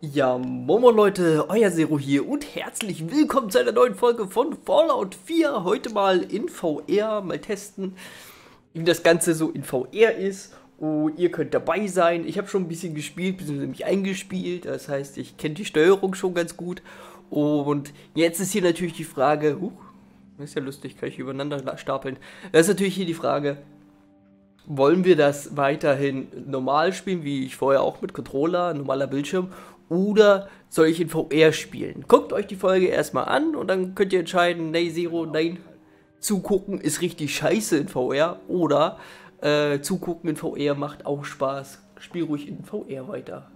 Ja, Momo Leute, euer Zero hier und herzlich willkommen zu einer neuen Folge von Fallout 4. Heute mal in VR, mal testen, wie das Ganze so in VR ist. Und ihr könnt dabei sein. Ich habe schon ein bisschen gespielt, bzw. mich eingespielt. Das heißt, ich kenne die Steuerung schon ganz gut. Und jetzt ist hier natürlich die Frage, das ist ja lustig, kann ich übereinander stapeln. Das ist natürlich hier die Frage, wollen wir das weiterhin normal spielen, wie ich vorher auch mit Controller, normaler Bildschirm, oder soll ich in VR spielen? Guckt euch die Folge erstmal an und dann könnt ihr entscheiden, nee, Zero, nein, zugucken ist richtig scheiße in VR, oder zugucken in VR macht auch Spaß, spiel ruhig in VR weiter.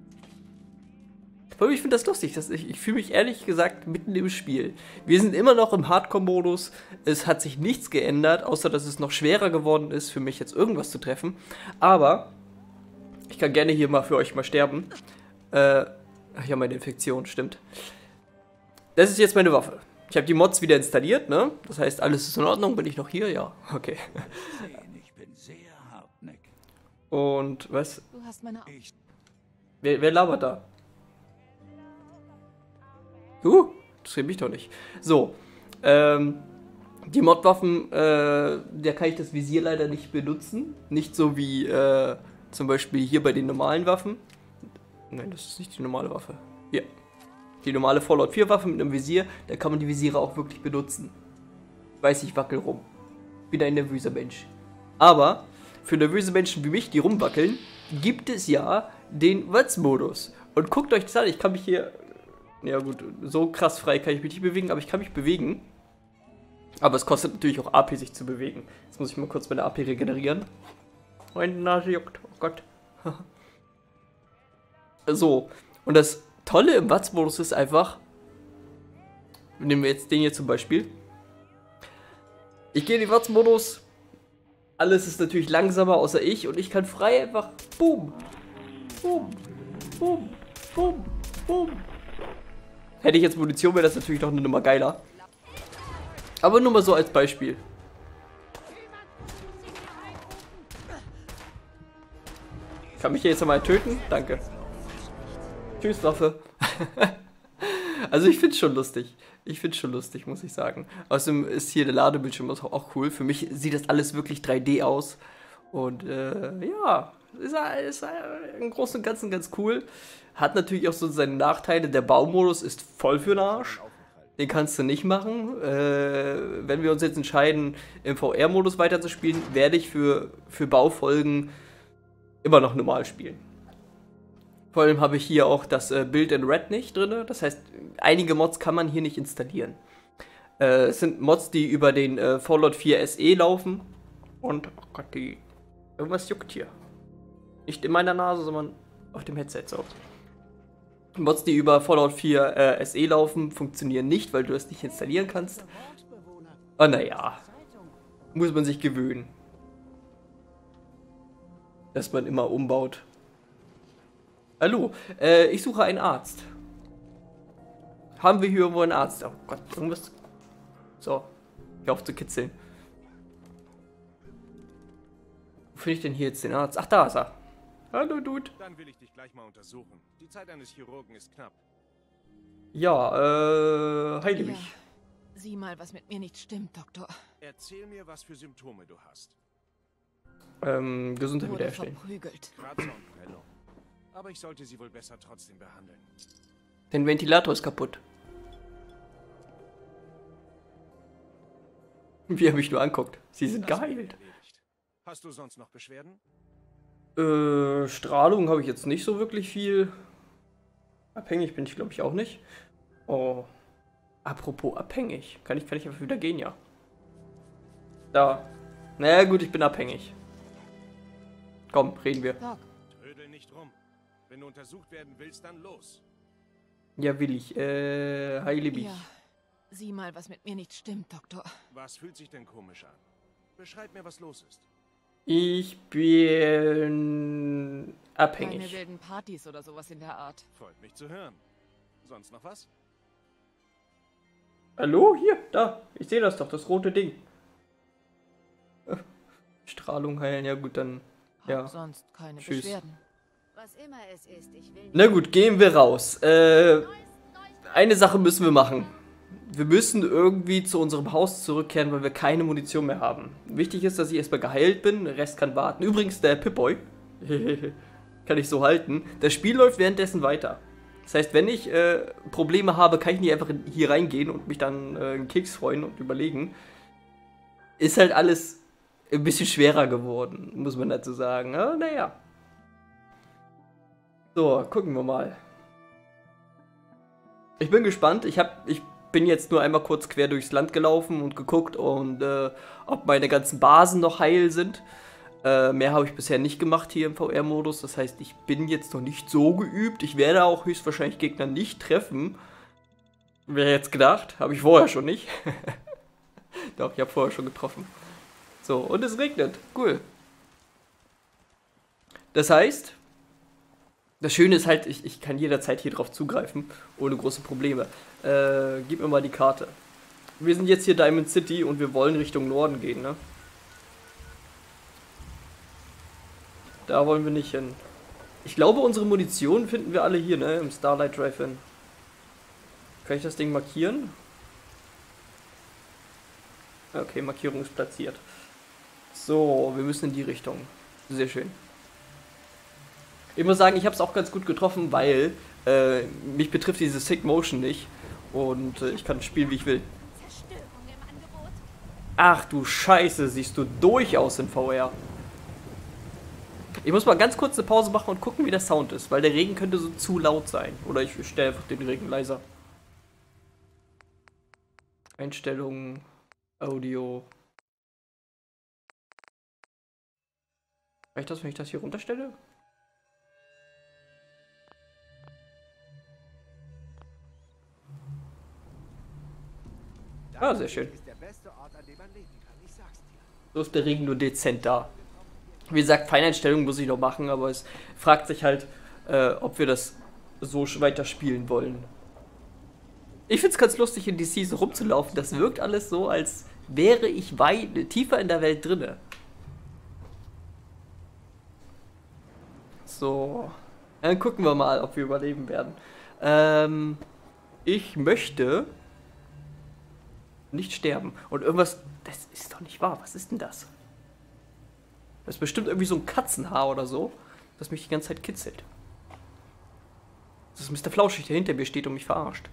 Ich finde das lustig, ich fühle mich ehrlich gesagt mitten im Spiel. Wir sind immer noch im Hardcore-Modus, es hat sich nichts geändert, außer dass es noch schwerer geworden ist, für mich jetzt irgendwas zu treffen. Aber ich kann gerne hier mal für euch mal sterben. Ach ja, meine Infektion, stimmt. Das ist jetzt meine Waffe. Ich habe die Mods wieder installiert, ne? Das heißt, alles ist in Ordnung, bin ich noch hier? Ja, okay. Ich bin sehr hartnäckig. Und was? Du hast meine Wer labert da? Das mich doch nicht. So, die Modwaffen, da kann ich das Visier leider nicht benutzen. Nicht so wie zum Beispiel hier bei den normalen Waffen. Nein, das ist nicht die normale Waffe. Hier. Die normale Fallout 4 Waffe mit einem Visier, da kann man die Visiere auch wirklich benutzen. Weiß ich, wackel rum. Bin ein nervöser Mensch. Aber für nervöse Menschen wie mich, die rumwackeln, gibt es ja den Watts-Modus. Und guckt euch das an, ich kann mich hier... Ja gut, so krass frei kann ich mich nicht bewegen, aber ich kann mich bewegen. Aber es kostet natürlich auch AP, sich zu bewegen. Jetzt muss ich mal kurz meine AP regenerieren. Meine Nase juckt, oh Gott. So, und das Tolle im Watts-Modus ist einfach, nehmen wir jetzt den hier zum Beispiel. Ich gehe in den Watts-Modus, alles ist natürlich langsamer außer ich und ich kann frei einfach boom, boom, boom, boom, boom. Hätte ich jetzt Munition, wäre das natürlich noch eine Nummer geiler. Aber nur mal so als Beispiel. Kann mich hier jetzt einmal töten? Danke. Tschüss, Waffe. Also ich finde es schon lustig. Ich finde es schon lustig, muss ich sagen. Außerdem ist hier der Ladebildschirm auch cool. Für mich sieht das alles wirklich 3D aus. Und ja, ist im Großen und Ganzen ganz cool. Hat natürlich auch so seine Nachteile. Der Baumodus ist voll für den Arsch. Den kannst du nicht machen. Wenn wir uns jetzt entscheiden, im VR-Modus weiterzuspielen, werde ich für Baufolgen immer noch normal spielen. Vor allem habe ich hier auch das Build in Red nicht drin. Das heißt, einige Mods kann man hier nicht installieren. Es sind Mods, die über den Fallout 4 SE laufen. Und, oh Gott, irgendwas juckt hier. Nicht in meiner Nase, sondern auf dem Headset so. Mods, die über Fallout 4 SE laufen, funktionieren nicht, weil du das nicht installieren kannst. Oh, naja. Muss man sich gewöhnen. Dass man immer umbaut. Hallo, ich suche einen Arzt. Haben wir hier irgendwo einen Arzt? Oh Gott, irgendwas. So, hör auf zu kitzeln. Wo finde ich denn hier jetzt den Arzt? Ach, da ist er. Hallo, Dude. Dann will ich dich gleich mal untersuchen. Die Zeit eines Chirurgen ist knapp. Ja, heile Ja. mich. Sieh mal, was mit mir nicht stimmt, Doktor. Erzähl mir, was für Symptome du hast. Gesundheit Wurde wiederherstellen. verprügelt. Kratzer und Prellung. Aber ich sollte sie wohl besser trotzdem behandeln. Der Ventilator ist kaputt. Wie er mich nur anguckt. Sie sind Das wird geheilt. erledigt. Hast du sonst noch Beschwerden? Strahlung habe ich jetzt nicht so wirklich viel. Abhängig bin ich, glaube ich, auch nicht. Oh. Apropos abhängig. Kann ich einfach wieder gehen, ja. Da. Naja, gut, ich bin abhängig. Komm, reden wir. Doc, Trödel nicht rum. Wenn du untersucht werden willst, dann los. Ja, will ich. Heile mich. ja. Sieh mal, was mit mir nicht stimmt, Doktor. Was fühlt sich denn komisch an? Beschreib mir, was los ist. Ich bin Keine abhängig. wilden Partys oder sowas in der Art. Freut mich zu hören. Sonst noch was? Hallo? Hier, da. Ich sehe das doch, das rote Ding. Strahlung heilen, ja gut, dann. Hab Ja. sonst keine Tschüss. Beschwerden. Was immer es ist, ich will Na gut, gehen wir raus. Eine Sache müssen wir machen. Wir müssen irgendwie zu unserem Haus zurückkehren, weil wir keine Munition mehr haben. Wichtig ist, dass ich erstmal geheilt bin, der Rest kann warten. Übrigens, der Pip-Boy kann ich so halten. Das Spiel läuft währenddessen weiter. Das heißt, wenn ich Probleme habe, kann ich nicht einfach hier reingehen und mich dann einen Keks freuen und überlegen. Ist halt alles ein bisschen schwerer geworden, muss man dazu sagen. Ja, naja. So, gucken wir mal. Ich bin gespannt. Ich bin jetzt nur einmal kurz quer durchs Land gelaufen und geguckt, und ob meine ganzen Basen noch heil sind. Mehr habe ich bisher nicht gemacht hier im VR-Modus. Das heißt, ich bin jetzt noch nicht so geübt. Ich werde auch höchstwahrscheinlich Gegner nicht treffen. Wer jetzt gedacht? Habe ich vorher schon nicht. Doch, ich habe vorher schon getroffen. So, und es regnet. Cool. Das heißt, das Schöne ist halt, ich kann jederzeit hier drauf zugreifen, ohne große Probleme. Gib mir mal die Karte. Wir sind jetzt hier Diamond City und wir wollen Richtung Norden gehen, ne? Da wollen wir nicht hin. Ich glaube, unsere Munition finden wir alle hier, ne? Im Starlight Drive-In. Kann ich das Ding markieren? Okay, Markierung ist platziert. So, wir müssen in die Richtung. Sehr schön. Ich muss sagen, ich habe es auch ganz gut getroffen, weil mich betrifft diese Sick Motion nicht. Und ich kann spielen, wie ich will. Ach du Scheiße, siehst du durchaus in VR. Ich muss mal ganz kurz eine Pause machen und gucken, wie der Sound ist, weil der Regen könnte so zu laut sein. Oder ich stelle einfach den Regen leiser. Einstellungen, Audio. Reicht das, wenn ich das hier runterstelle? Ah, sehr schön. So ist der Regen nur dezent da. Wie gesagt, Feineinstellungen muss ich noch machen, aber es fragt sich halt, ob wir das so weiter spielen wollen. Ich finde es ganz lustig, in DC so rumzulaufen. Das wirkt alles so, als wäre ich weit tiefer in der Welt drinne. So, dann gucken wir mal, ob wir überleben werden. Ich möchte nicht sterben. Und irgendwas, das ist doch nicht wahr. Was ist denn das? Das ist bestimmt irgendwie so ein Katzenhaar oder so, das mich die ganze Zeit kitzelt. Das ist Mr. Flauschig, der hinter mir steht und mich verarscht.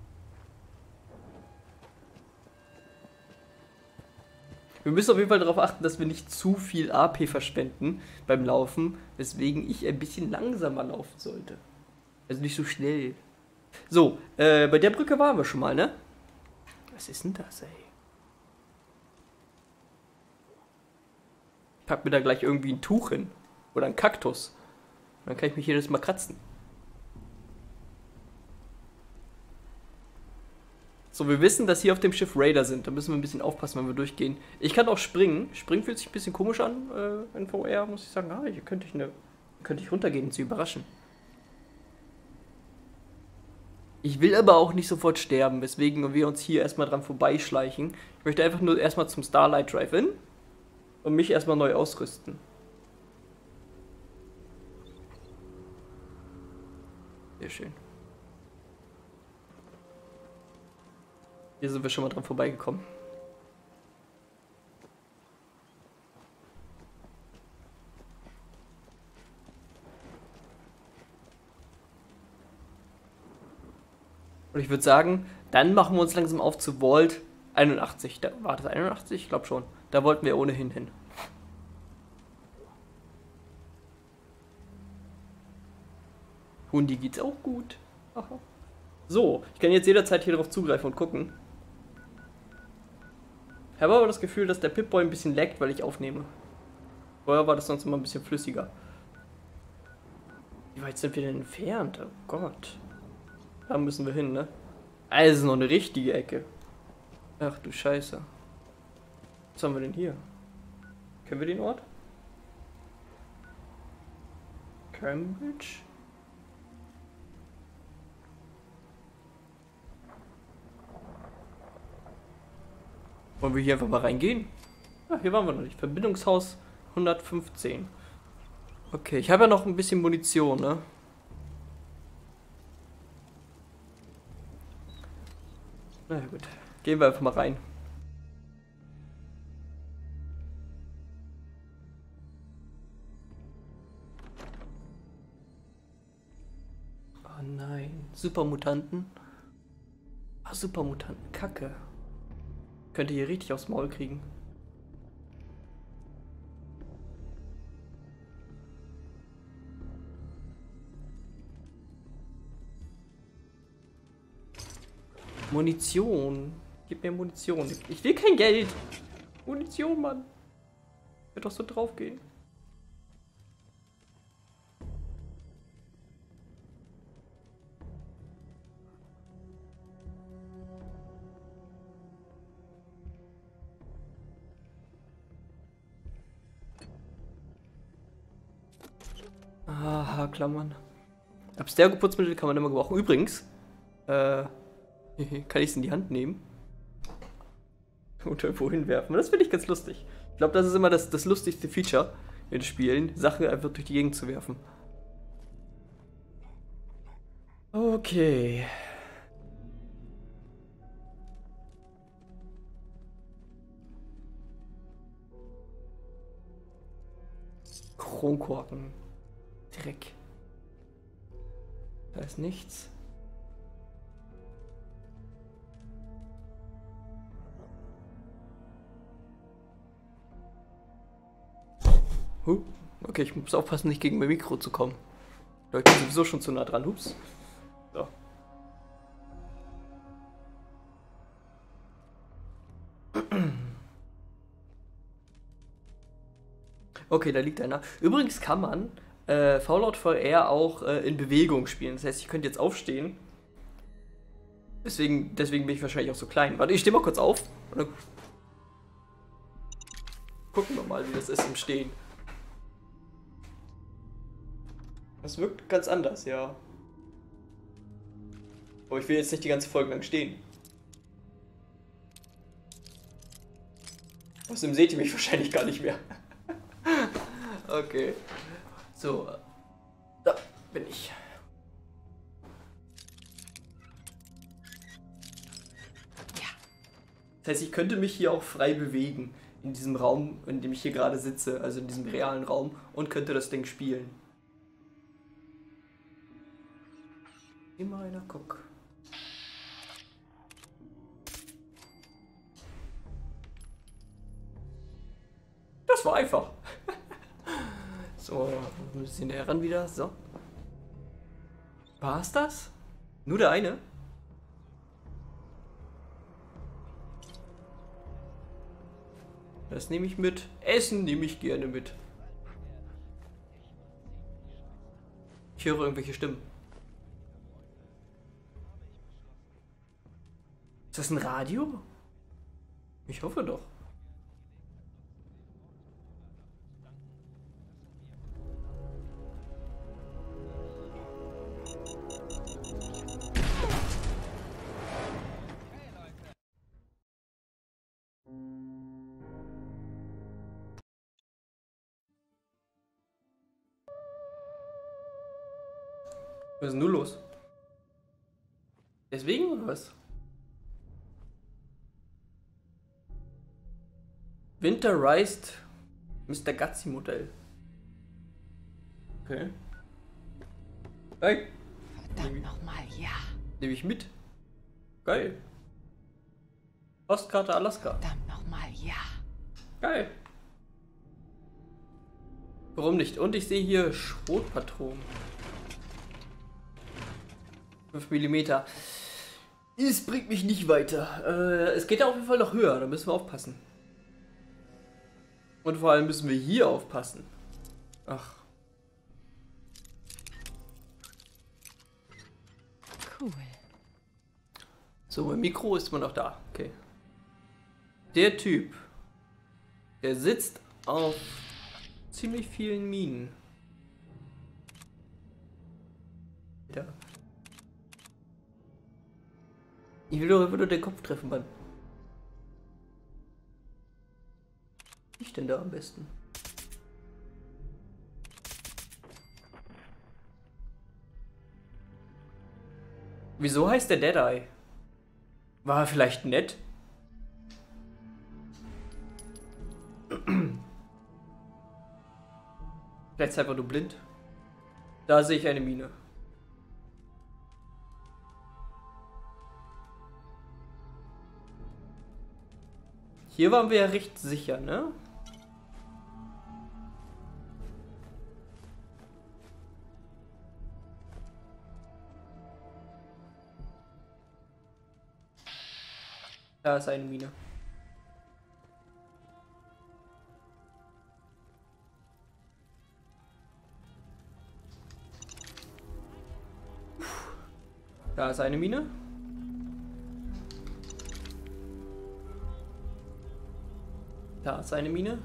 Wir müssen auf jeden Fall darauf achten, dass wir nicht zu viel AP verschwenden beim Laufen, weswegen ich ein bisschen langsamer laufen sollte. Also nicht so schnell. So, bei der Brücke waren wir schon mal, ne? Was ist denn das, ey? Pack mir da gleich irgendwie ein Tuch hin. Oder ein Kaktus. Dann kann ich mich jedes Mal kratzen. So, wir wissen, dass hier auf dem Schiff Raider sind. Da müssen wir ein bisschen aufpassen, wenn wir durchgehen. Ich kann auch springen. Springen fühlt sich ein bisschen komisch an in VR, muss ich sagen. Ah, hier könnte ich runtergehen und sie überraschen. Ich will aber auch nicht sofort sterben, weswegen wir uns hier erstmal dran vorbeischleichen. Ich möchte einfach nur erstmal zum Starlight Drive-In und mich erstmal neu ausrüsten. Sehr schön. Hier sind wir schon mal dran vorbeigekommen. Und ich würde sagen, dann machen wir uns langsam auf zu Vault 81. War das 81? Ich glaube schon. Da wollten wir ohnehin hin. Hundi geht's auch gut. Aha. So, ich kann jetzt jederzeit hier drauf zugreifen und gucken. Ich habe aber das Gefühl, dass der Pip-Boy ein bisschen laggt, weil ich aufnehme. Vorher war das sonst immer ein bisschen flüssiger. Wie weit sind wir denn entfernt? Oh Gott. Da müssen wir hin, ne? Also noch eine richtige Ecke. Ach du Scheiße. Was haben wir denn hier? Kennen wir den Ort? Cambridge? Wollen wir hier einfach mal reingehen? Ah, hier waren wir noch nicht. Verbindungshaus 115. Okay, ich habe ja noch ein bisschen Munition, ne? Na ja, gut. Gehen wir einfach mal rein. Oh nein. Supermutanten. Ah, Supermutanten. Kacke. Könnte hier richtig aufs Maul kriegen. Munition. Gib mir Munition. Ich will kein Geld. Munition, Mann. Wird doch so drauf gehen. Aha, Klammern. Abstergo-Putzmittel kann man immer gebrauchen. Übrigens, kann ich es in die Hand nehmen und irgendwo hinwerfen. Das finde ich ganz lustig. Ich glaube, das ist immer das lustigste Feature in Spielen, Sachen einfach durch die Gegend zu werfen. Okay. Kronkorken. Dreck. Da ist nichts. Okay, ich muss aufpassen, nicht gegen mein Mikro zu kommen. Ich bin sowieso schon zu nah dran. Ups. So. Okay, da liegt einer. Übrigens kann man Fallout 4 auch in Bewegung spielen. Das heißt, ich könnte jetzt aufstehen. Deswegen bin ich wahrscheinlich auch so klein. Warte, ich stehe mal kurz auf. Und dann gucken wir mal, wie das ist im Stehen. Das wirkt ganz anders, ja. Aber ich will jetzt nicht die ganze Folge lang stehen. Außerdem seht ihr mich wahrscheinlich gar nicht mehr. Okay. So. Da bin ich. Ja. Das heißt, ich könnte mich hier auch frei bewegen. In diesem Raum, in dem ich hier gerade sitze. Also in diesem realen Raum. Und könnte das Ding spielen. Immer einer, guck. Das war einfach. So, ein bisschen näher ran wieder. So. War's das? Nur der eine? Das nehme ich mit. Essen nehme ich gerne mit. Ich höre irgendwelche Stimmen. Ist das ein Radio? Ich hoffe doch. Was ist denn nur los? Deswegen oder was? Winterized Mr. Gutsy Modell. Okay. Hey. Verdammt nochmal, ja. Nehme ich mit. Geil. Postkarte Alaska. Verdammt nochmal, ja. Geil. Warum nicht? Und ich sehe hier Schrotpatronen. 5 mm. Es bringt mich nicht weiter. Es geht ja auf jeden Fall noch höher, da müssen wir aufpassen. Und vor allem müssen wir hier aufpassen. Ach. Cool. So, mein Mikro ist immer noch da. Okay. Der Typ, der sitzt auf ziemlich vielen Minen. Ja. Ich will doch einfach nur den Kopf treffen, Mann. Ich denn da am besten? Wieso heißt der Deadeye? War er vielleicht nett? Vielleicht ist er einfach nur blind. Da sehe ich eine Mine. Hier waren wir ja recht sicher, ne? Da ist eine Mine. Da ist eine Mine. Da ist eine Mine.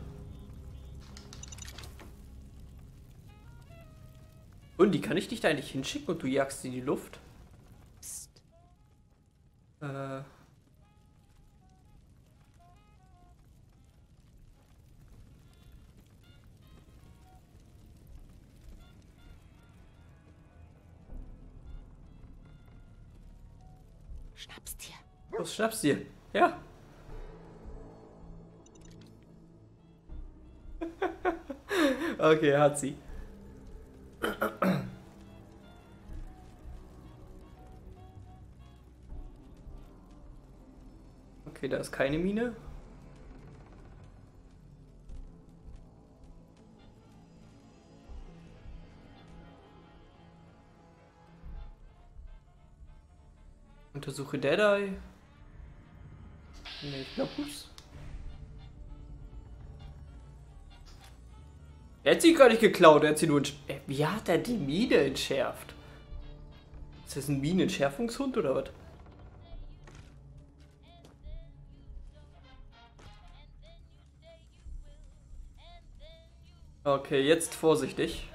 Und die kann ich dich da eigentlich hinschicken und du jagst sie in die Luft? Psst. Schnapstier. Was schnappst du dir? Ja. Okay, hat sie. Okay, da ist keine Mine. Untersuche Deadeye. Nee, ich glaube nicht. Er hat sie gar nicht geklaut, er hat sie nur wie hat er die Mine entschärft? Ist das ein Minenentschärfungshund oder was? Okay, jetzt vorsichtig.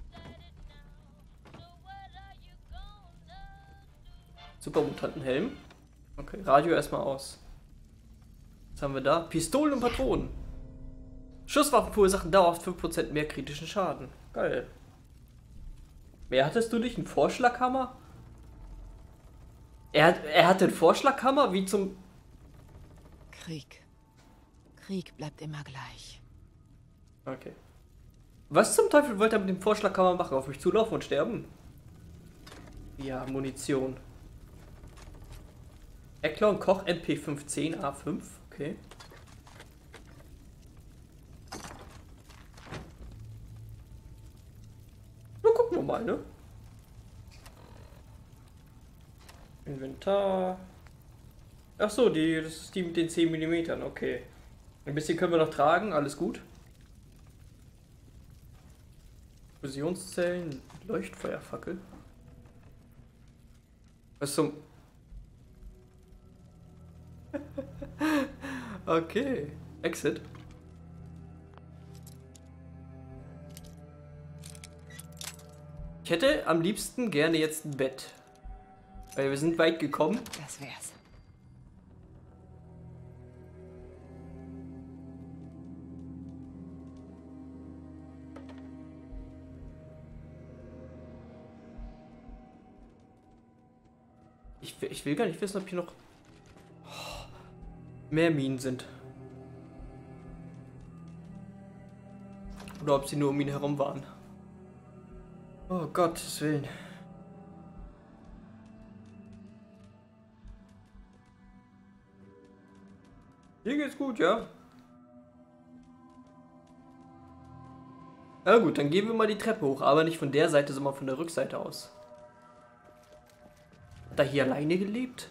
Supermutantenhelm. Okay, Radio erstmal aus. Was haben wir da? Pistolen und Patronen. Schusswaffen verursachen dauerhaft 5% mehr kritischen Schaden. Geil. Mehr hattest du nicht? Einen Vorschlaghammer? Er hatte einen Vorschlaghammer? Wie zum... Krieg. Krieg bleibt immer gleich. Okay. Was zum Teufel wollte er mit dem Vorschlaghammer machen? Auf mich zulaufen und sterben? Ja, Munition. Eckler und Koch MP510 A5. Okay. Na, gucken wir mal, ne? Inventar. Ach so, das ist die mit den 10 mm. Okay. Ein bisschen können wir noch tragen, alles gut. Fusionszellen, Leuchtfeuerfackel. Was zum... Okay. Exit. Ich hätte am liebsten gerne jetzt ein Bett. Weil wir sind weit gekommen. Das wär's. Ich will gar nicht wissen, ob hier noch mehr Minen sind. Oder ob sie nur um ihn herum waren. Oh Gottes Willen. Hier geht's gut, ja? Na gut, dann gehen wir mal die Treppe hoch, aber nicht von der Seite, sondern von der Rückseite aus. Hat er hier alleine gelebt?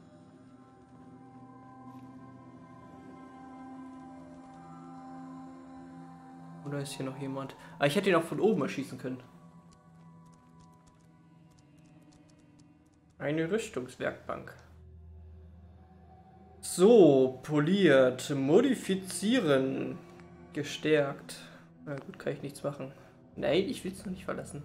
Oder ist hier noch jemand? Ah, ich hätte ihn auch von oben erschießen können. Eine Rüstungswerkbank. So, poliert, modifizieren, gestärkt. Na gut, kann ich nichts machen. Nein, ich will es noch nicht verlassen.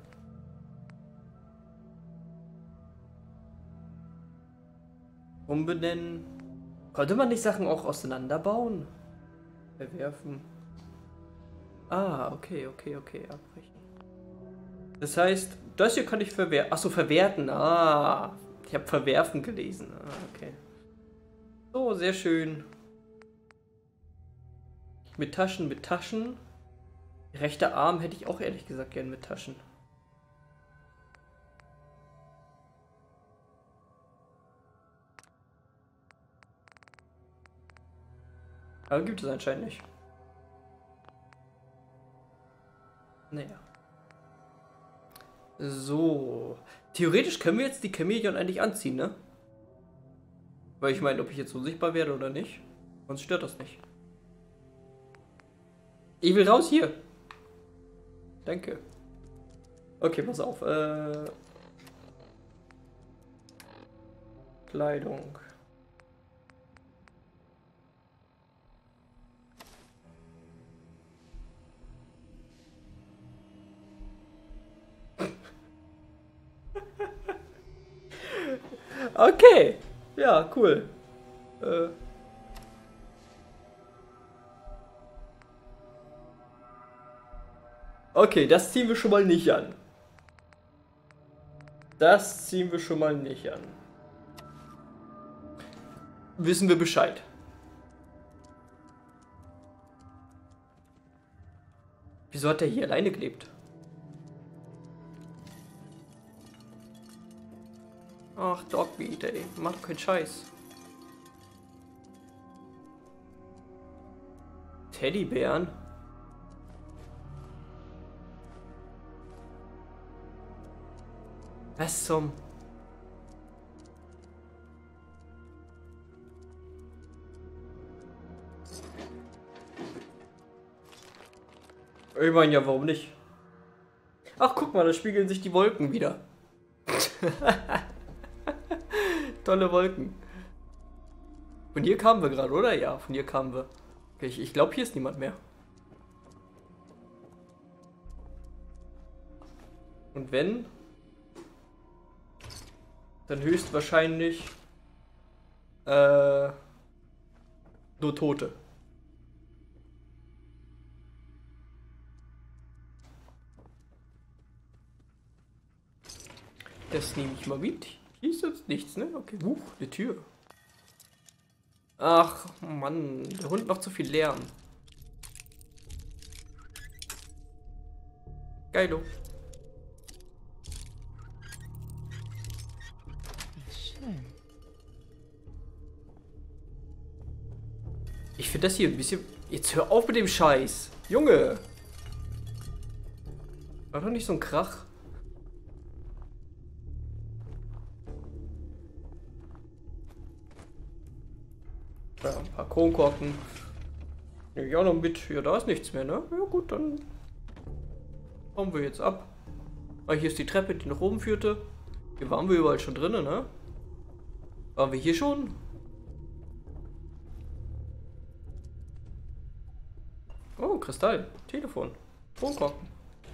Umbenennen. Konnte man nicht Sachen auch auseinanderbauen? Verwerfen. Ah, okay, abbrechen. Das heißt, das hier kann ich verwerten. Achso, verwerten. Ah. Ich habe verwerfen gelesen. Ah, okay. So, sehr schön. Mit Taschen, mit Taschen. Rechter Arm hätte ich auch ehrlich gesagt gern mit Taschen. Aber gibt es anscheinend nicht. Naja. So. Theoretisch können wir jetzt die Chamäleon eigentlich anziehen, ne? Weil ich meine, ob ich jetzt unsichtbar werde oder nicht. Uns stört das nicht. Ich will raus hier. Danke. Okay, pass auf. Kleidung. Okay. Ja, cool. Okay, das ziehen wir schon mal nicht an. Das ziehen wir schon mal nicht an. Wissen wir Bescheid. Wieso hat er hier alleine gelebt? Ach, Dogbeat, ey. Mach keinen Scheiß. Teddybären? Was zum... Ich meine ja, warum nicht? Ach, guck mal, da spiegeln sich die Wolken wieder. Tolle Wolken. Von hier kamen wir gerade, oder? Ja, von hier kamen wir. Okay, ich glaube, hier ist niemand mehr. Und wenn... dann höchstwahrscheinlich... nur Tote. Das nehme ich mal mit. Hier ist jetzt nichts, ne? Okay, eine Tür. Ach, Mann. Der Hund macht zu viel Lärm. Geilo. Schön. Ich finde das hier ein bisschen... Jetzt hör auf mit dem Scheiß. Junge. War doch nicht so ein Krach. Ja, ein paar Kronkorken. Nehme ich auch noch mit. Ja, da ist nichts mehr, ne? Ja gut, dann bauen wir jetzt ab. Ah, hier ist die Treppe, die nach oben führte. Hier waren wir überall schon drinnen, ne? Waren wir hier schon? Oh, Kristall. Telefon. Kronkorken.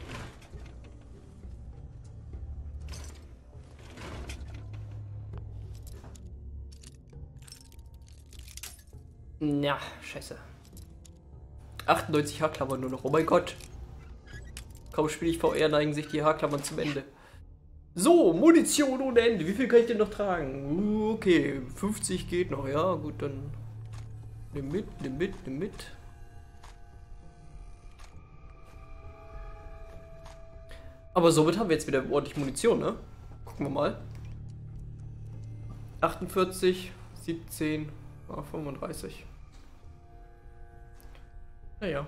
Na, scheiße. 98 Haarklammern nur noch. Oh mein Gott. Kaum spiele ich VR, neigen sich die Haarklammern zum Ende. So, Munition ohne Ende. Wie viel kann ich denn noch tragen? Okay, 50 geht noch. Ja, gut, dann nimm mit, nimm mit, nimm mit. Aber somit haben wir jetzt wieder ordentlich Munition, ne? Gucken wir mal. 48, 17, 35. Naja.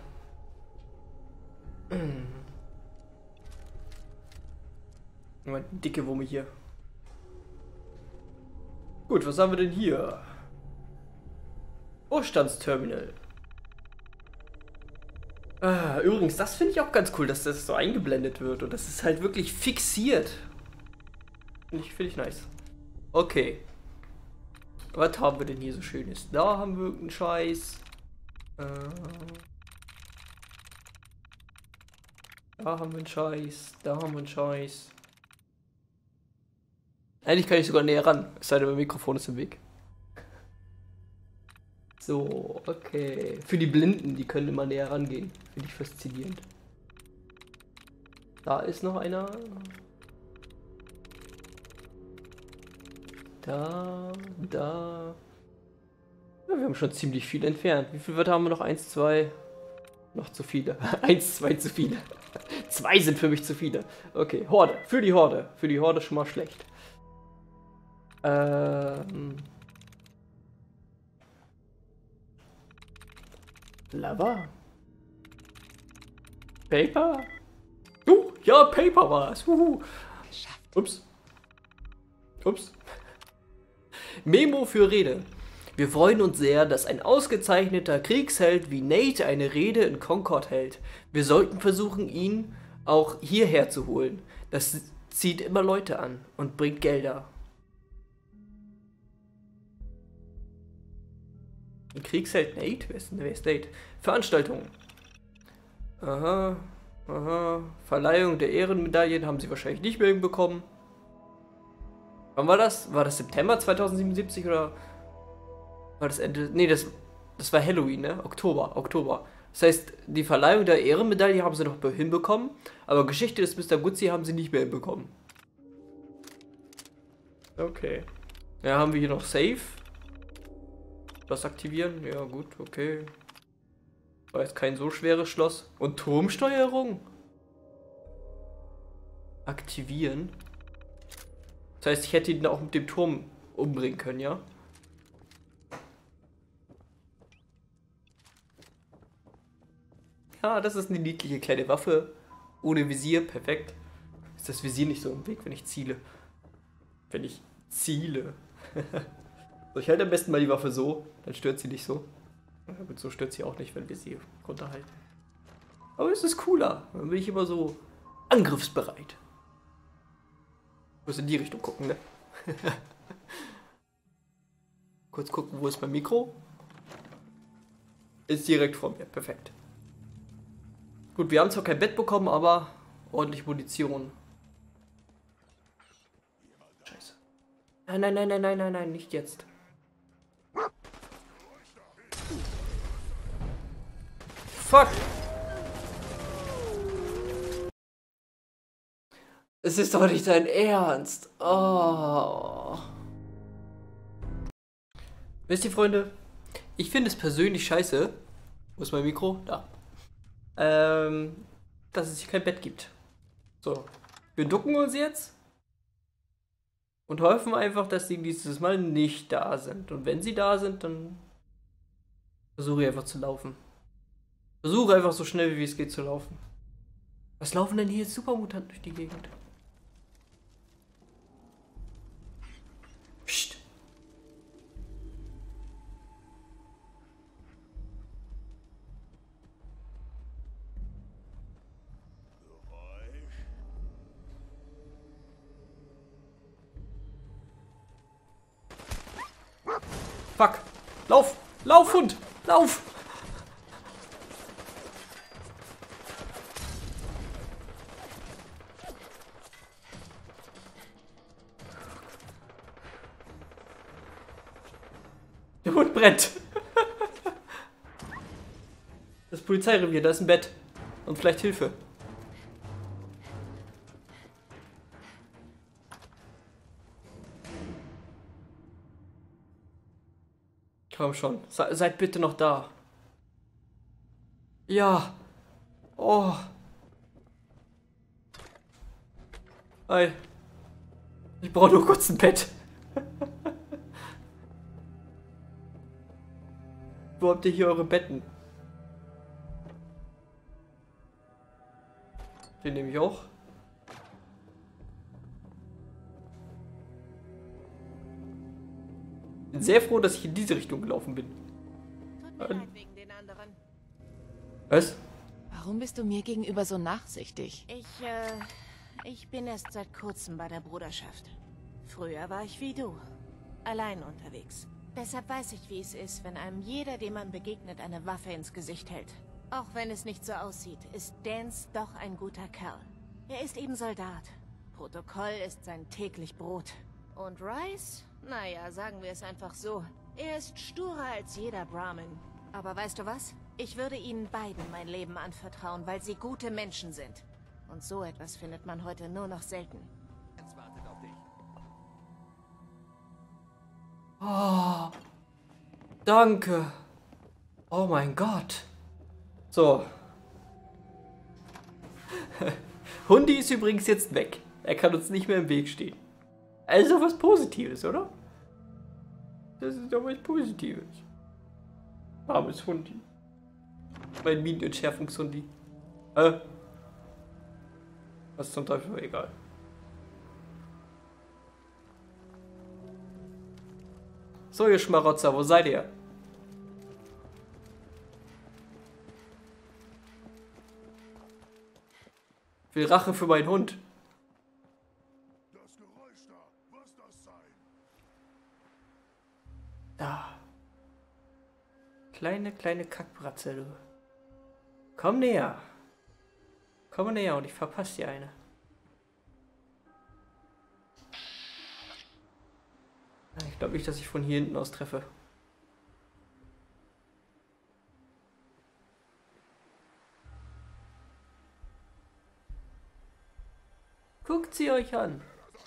Moment, dicke Wumme hier. Gut, was haben wir denn hier? Vorstandsterminal. Übrigens, das finde ich auch ganz cool, dass das so eingeblendet wird und das ist halt wirklich fixiert. Finde ich nice. Okay. Was haben wir denn hier so Schönes? Da haben wir irgendeinen Scheiß. Da haben wir einen Scheiß. Da haben wir einen Scheiß. Eigentlich kann ich sogar näher ran. Es sei denn, mein Mikrofon ist im Weg. So, okay. Für die Blinden, die können immer näher rangehen. Finde ich faszinierend. Da ist noch einer. Da, da. Ja, wir haben schon ziemlich viel entfernt. Wie viele Wörter haben wir noch? 1, 2. Noch zu viele. 1, 2 zu viele. 2 sind für mich zu viele. Okay, Horde. Für die Horde. Für die Horde schon mal schlecht. Lava. Paper. Ja, Paper war es. Ups. Ups. Memo für Rede. Wir freuen uns sehr, dass ein ausgezeichneter Kriegsheld wie Nate eine Rede in Concord hält. Wir sollten versuchen, ihn auch hierher zu holen. Das zieht immer Leute an und bringt Gelder. Ein Kriegsheld Nate? Wer ist Nate? Veranstaltungen. Aha, aha. Verleihung der Ehrenmedaillen haben sie wahrscheinlich nicht mehr hinbekommen. Wann war das? War das September 2077 oder war das Ende? Nee, das war Halloween, ne? Oktober. Das heißt, die Verleihung der Ehrenmedaille haben sie noch hinbekommen, aber Geschichte des Mr. Gutzi haben sie nicht mehr hinbekommen. Okay. Ja, haben wir hier noch Save. Das aktivieren? Ja, gut, okay. War jetzt kein so schweres Schloss. Und Turmsteuerung? Aktivieren? Das heißt, ich hätte ihn auch mit dem Turm umbringen können, ja? Ja, das ist eine niedliche kleine Waffe. Ohne Visier, perfekt. Ist das Visier nicht so im Weg, wenn ich ziele? Wenn ich ziele. So, ich halte am besten mal die Waffe so, dann stört sie nicht so. Ja, gut, so stört sie auch nicht, wenn wir sie runterhalten. Aber es ist cooler. Dann bin ich immer so angriffsbereit. Ich muss in die Richtung gucken, ne? Kurz gucken, wo ist mein Mikro? Ist direkt vor mir, perfekt. Gut, wir haben zwar kein Bett bekommen, aber ordentlich Munition. Scheiße. Nein, nicht jetzt. Fuck! Es ist doch nicht dein Ernst. Oh. Wisst ihr, Freunde? Ich finde es persönlich scheiße. Wo ist mein Mikro? Da. Dass es hier kein Bett gibt. So. Wir ducken uns jetzt. Und hoffen einfach, dass sie dieses Mal nicht da sind. Und wenn sie da sind, dann versuche ich einfach zu laufen. Versuche einfach so schnell wie es geht zu laufen. Was laufen denn hier Supermutanten durch die Gegend? Psst. Fuck. Lauf! Lauf, Hund! Lauf! Der Hund brennt. Das Polizeirevier, da ist ein Bett. Und vielleicht Hilfe. Komm schon. Seid bitte noch da. Ja. Oh. Hi. Ich brauche nur kurz ein Bett. Wo habt ihr hier eure Betten? Den nehme ich auch. Bin sehr froh, dass ich in diese Richtung gelaufen bin. Tut mir leid wegen den anderen. Was? Warum bist du mir gegenüber so nachsichtig? Ich bin erst seit kurzem bei der Bruderschaft. Früher war ich wie du, allein unterwegs. Deshalb weiß ich, wie es ist, wenn einem jeder, dem man begegnet, eine Waffe ins Gesicht hält. Auch wenn es nicht so aussieht, ist Dance doch ein guter Kerl. Er ist eben Soldat. Protokoll ist sein täglich Brot. Und Rice? Naja, sagen wir es einfach so. Er ist sturer als jeder Brahmin. Aber weißt du was? Ich würde ihnen beiden mein Leben anvertrauen, weil sie gute Menschen sind. Und so etwas findet man heute nur noch selten. Oh, danke. Oh mein Gott. So. Hundi ist übrigens jetzt weg. Er kann uns nicht mehr im Weg stehen. Also was Positives, oder? Das ist doch was Positives. Armes Hundi. Mein Minenentschärfungshundi. Was zum Teufel, egal. So, ihr Schmarotzer, wo seid ihr? Ich will Rache für meinen Hund. Das Geräusch da, was das sein? Da. Kleine Kackbratze, du. Komm näher. Komm näher und ich verpasse dir eine. Ich glaube nicht, dass ich von hier hinten aus treffe. Guckt sie euch an.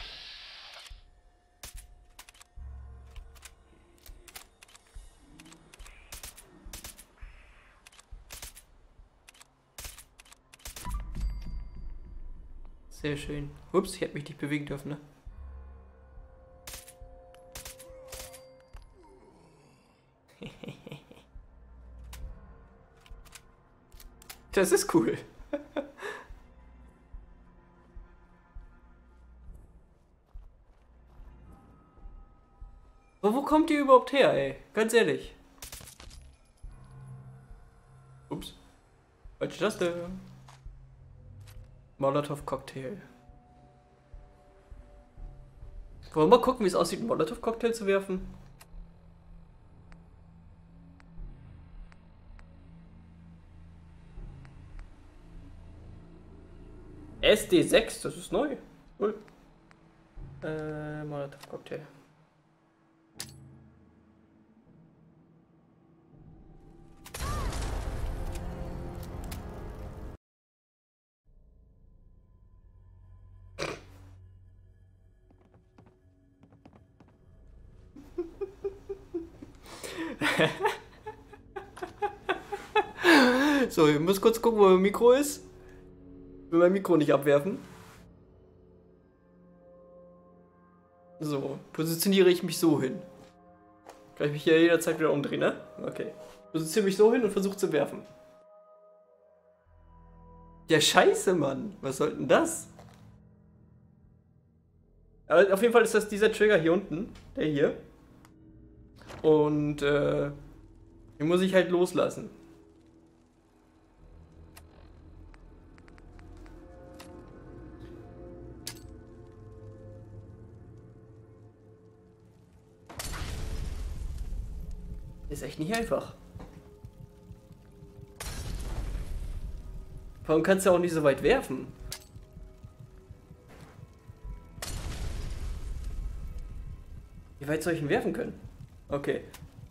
Sehr schön. Ups, ich hätte mich nicht bewegen dürfen, ne? Das ist cool. Aber wo kommt ihr überhaupt her, ey? Ganz ehrlich. Ups. Falsche Taste. Molotov-Cocktail. Wollen wir mal gucken, wie es aussieht, einen Molotov-Cocktail zu werfen? SD6, das ist neu. Cool. Molotov-Cocktail. So, ich muss kurz gucken, wo mein Mikro ist. Ich will mein Mikro nicht abwerfen. So, positioniere ich mich so hin. Kann ich mich hier jederzeit wieder umdrehen, ne? Okay. Positioniere mich so hin und versuche zu werfen. Ja, scheiße, Mann. Was soll denn das? Aber auf jeden Fall ist das dieser Trigger hier unten. Der hier. Und, den muss ich halt loslassen. Ist echt nicht einfach. Warum kannst du auch nicht so weit werfen? Wie weit soll ich ihn werfen können? Okay.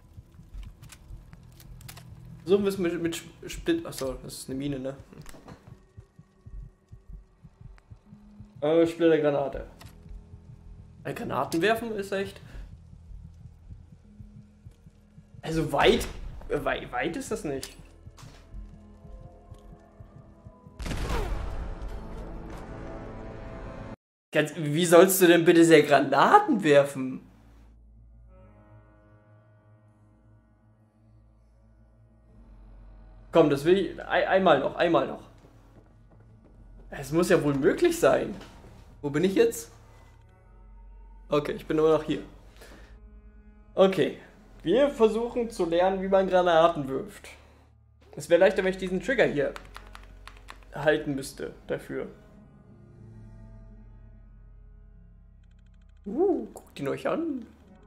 Versuchen wir es mit Split. Achso, das ist eine Mine, ne? Splittergranate. Granaten werfen ist echt. Also weit ist das nicht. Wie sollst du denn bitte sehr Granaten werfen? Komm, das will ich. Einmal noch. Es muss ja wohl möglich sein. Wo bin ich jetzt? Okay, ich bin immer noch hier. Okay. Wir versuchen zu lernen, wie man Granaten wirft. Es wäre leichter, wenn ich diesen Trigger hier halten müsste dafür. Guckt ihn euch an.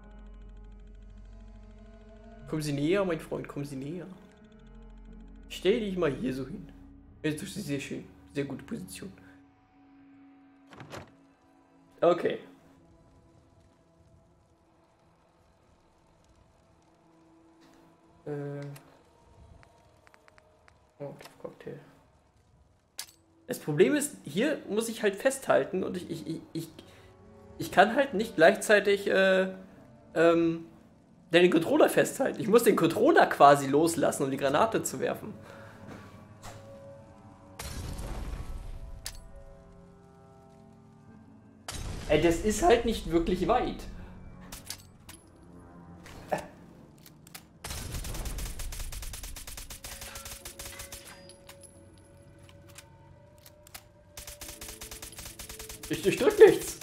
Kommen Sie näher, mein Freund, kommen Sie näher. Stell dich mal hier so hin. Das ist sehr schön. Sehr gute Position. Okay. Oh, Cocktail. Das Problem ist, hier muss ich halt festhalten und ich kann halt nicht gleichzeitig Der den Controller festhalten. Ich muss den Controller quasi loslassen, um die Granate zu werfen. Ey, das ist halt nicht wirklich weit. Ich durchdrück nichts.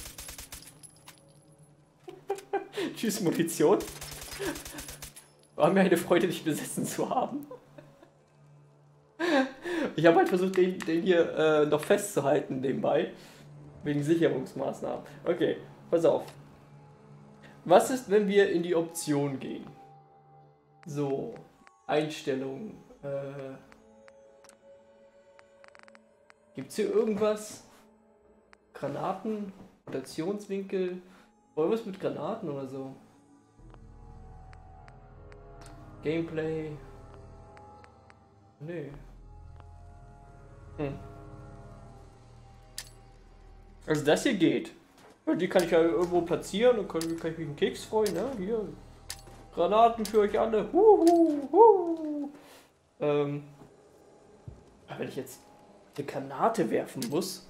Tschüss, Munition. War mir eine Freude, dich besessen zu haben. Ich habe halt versucht, den hier noch festzuhalten nebenbei. Wegen Sicherungsmaßnahmen. Okay, pass auf. Was ist, wenn wir in die Option gehen? So, Einstellungen. Gibt es hier irgendwas? Granaten? Rotationswinkel? Irgendwas mit Granaten oder so? Gameplay? Nee. Also das hier geht. Ja, die kann ich ja irgendwo platzieren und kann ich mich einen Keks freuen, ne? Hier. Granaten für euch alle. Aber wenn ich jetzt eine Granate werfen muss.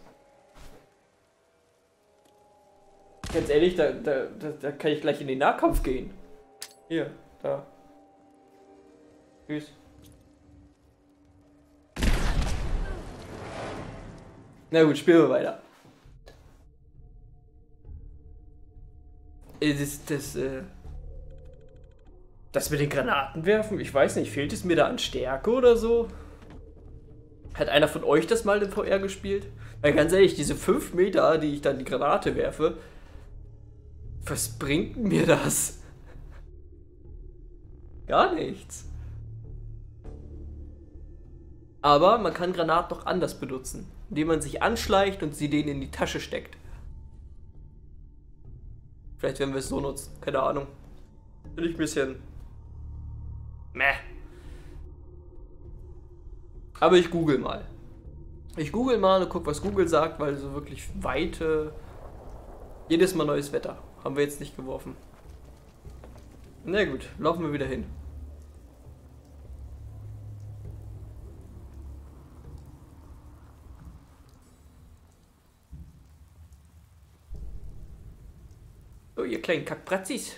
Ganz ehrlich, da kann ich gleich in den Nahkampf gehen. Hier, da. Tschüss. Na gut, spielen wir weiter. Das mit den Granaten werfen, ich weiß nicht, fehlt es mir da an Stärke oder so? Hat einer von euch das mal in VR gespielt? Weil ganz ehrlich, diese 5 Meter, die ich dann die Granate werfe, was bringt mir das? Gar nichts. Aber man kann Granaten noch anders benutzen, indem man sich anschleicht und sie denen in die Tasche steckt. Vielleicht werden wir es so nutzen, keine Ahnung. Bin ich ein bisschen... Meh. Aber ich google mal. Ich google mal und guck, was Google sagt, weil so wirklich weite... Jedes Mal neues Wetter. Haben wir jetzt nicht geworfen. Na gut, laufen wir wieder hin. So, ihr kleinen Kackpratzis.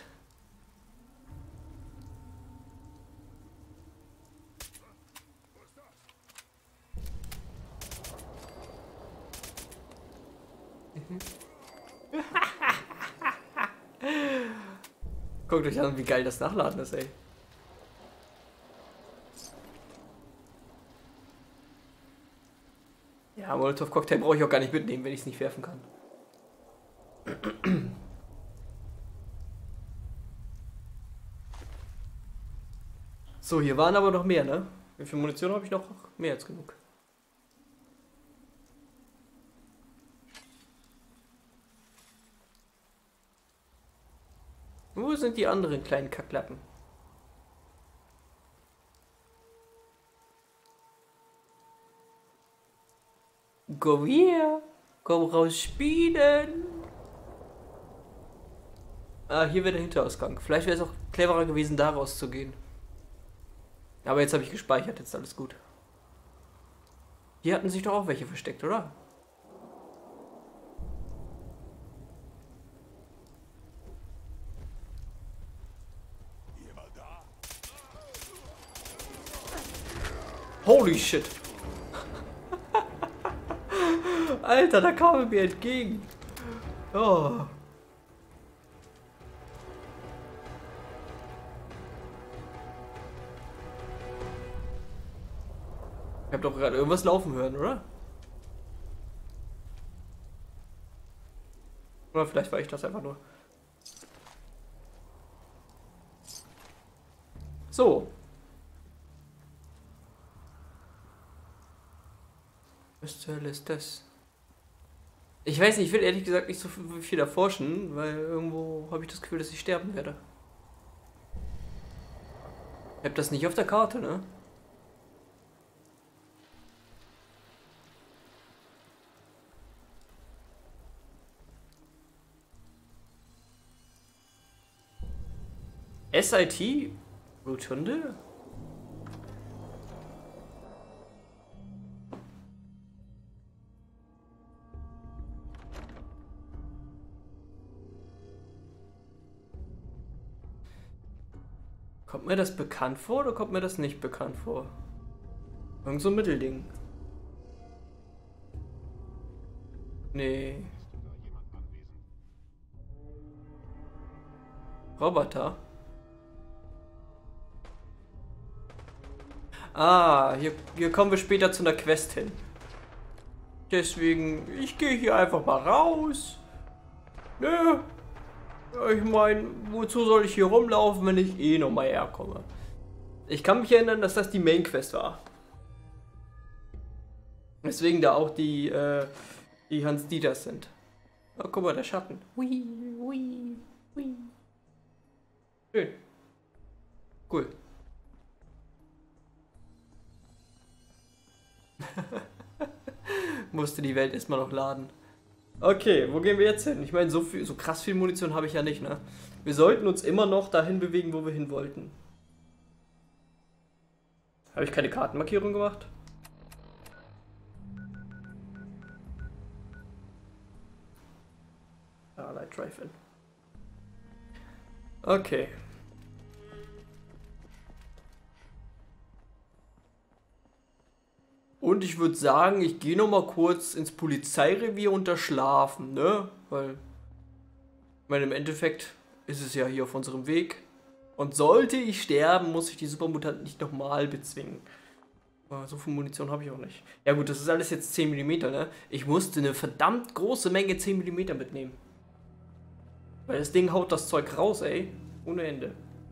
Guckt euch an, wie geil das Nachladen ist, ey. Ja, Molotov-Cocktail brauche ich auch gar nicht mitnehmen, wenn ich es nicht werfen kann. So, hier waren aber noch mehr, ne? Wie viel Munition habe ich noch? Mehr als genug. Wo sind die anderen kleinen Kacklappen? Komm her! Komm raus spielen! Ah, hier wäre der Hinterausgang. Vielleicht wäre es auch cleverer gewesen, da rauszugehen. Aber jetzt habe ich gespeichert, jetzt ist alles gut. Hier hatten sich doch auch welche versteckt, oder? Holy shit! Alter, da kam er mir entgegen. Oh. Ich hab doch gerade irgendwas laufen hören, oder? Oder vielleicht war ich das einfach nur. So. Was zur Hölle ist das? Ich weiß nicht, ich will ehrlich gesagt nicht so viel erforschen, weil irgendwo habe ich das Gefühl, dass ich sterben werde. Ich habe das nicht auf der Karte, ne? SIT? Rotunde? Kommt mir das bekannt vor oder kommt mir das nicht bekannt vor? Irgend so ein Mittelding. Nee. Roboter? Ah, hier kommen wir später zu einer Quest hin. Deswegen, ich gehe hier einfach mal raus. Nö. Ich meine, wozu soll ich hier rumlaufen, wenn ich eh nochmal herkomme? Ich kann mich erinnern, dass das die Main Quest war. Deswegen da auch die Hans Dieters sind. Oh, guck mal, der Schatten. Hui, hui, hui. Schön. Cool. Musste die Welt erstmal noch laden. Okay, wo gehen wir jetzt hin? Ich meine, so krass viel Munition habe ich ja nicht, ne? Wir sollten uns immer noch dahin bewegen, wo wir hin wollten. Habe ich keine Kartenmarkierung gemacht? Ah, Light Drive-In. Okay. Und ich würde sagen, ich gehe noch mal kurz ins Polizeirevier und da schlafen, ne? Weil, ich meine, im Endeffekt ist es ja hier auf unserem Weg. Und sollte ich sterben, muss ich die Supermutanten nicht nochmal bezwingen. Aber so viel Munition habe ich auch nicht. Ja gut, das ist alles jetzt 10 mm, ne? Ich musste eine verdammt große Menge 10 mm mitnehmen. Weil das Ding haut das Zeug raus, ey. Ohne Ende.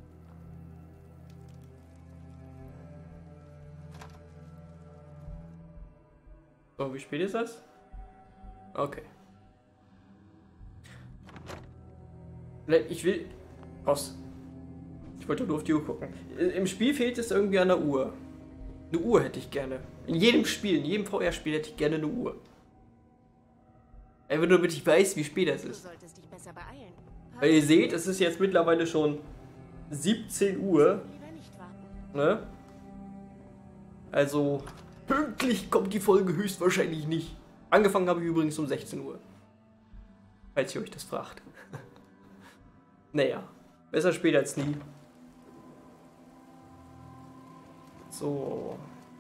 So, wie spät ist das? Okay. Ich will... Raus. Ich wollte nur auf die Uhr gucken. Im Spiel fehlt es irgendwie an der Uhr. Eine Uhr hätte ich gerne. In jedem Spiel, in jedem VR-Spiel hätte ich gerne eine Uhr. Einfach nur, damit ich weiß, wie spät es ist. Du solltest dich besser beeilen. Weil ihr seht, es ist jetzt mittlerweile schon 17 Uhr. Lieber nicht warten. Ne? Also, pünktlich kommt die Folge höchstwahrscheinlich nicht. Angefangen habe ich übrigens um 16 Uhr. Falls ihr euch das fragt. Naja, besser spät als nie. So.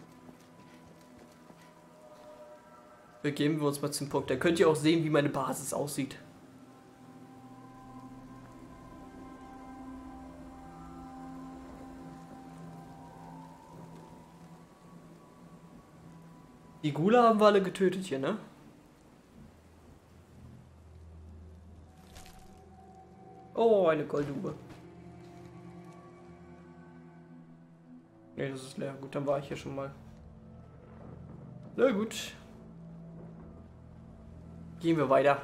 Begeben wir uns mal zum Punkt. Da könnt ihr auch sehen, wie meine Basis aussieht. Die Gula haben wir alle getötet hier, ne? Oh, eine Golduhr. Ne, das ist leer. Gut, dann war ich hier schon mal. Na gut. Gehen wir weiter.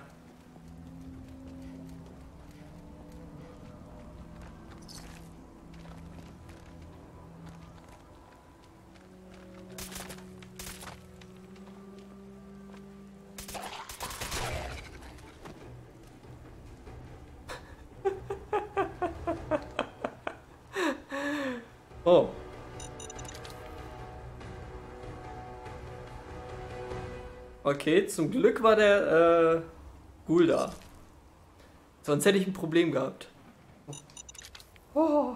Oh. Okay, zum Glück war der Ghoul da. Sonst hätte ich ein Problem gehabt. Oh.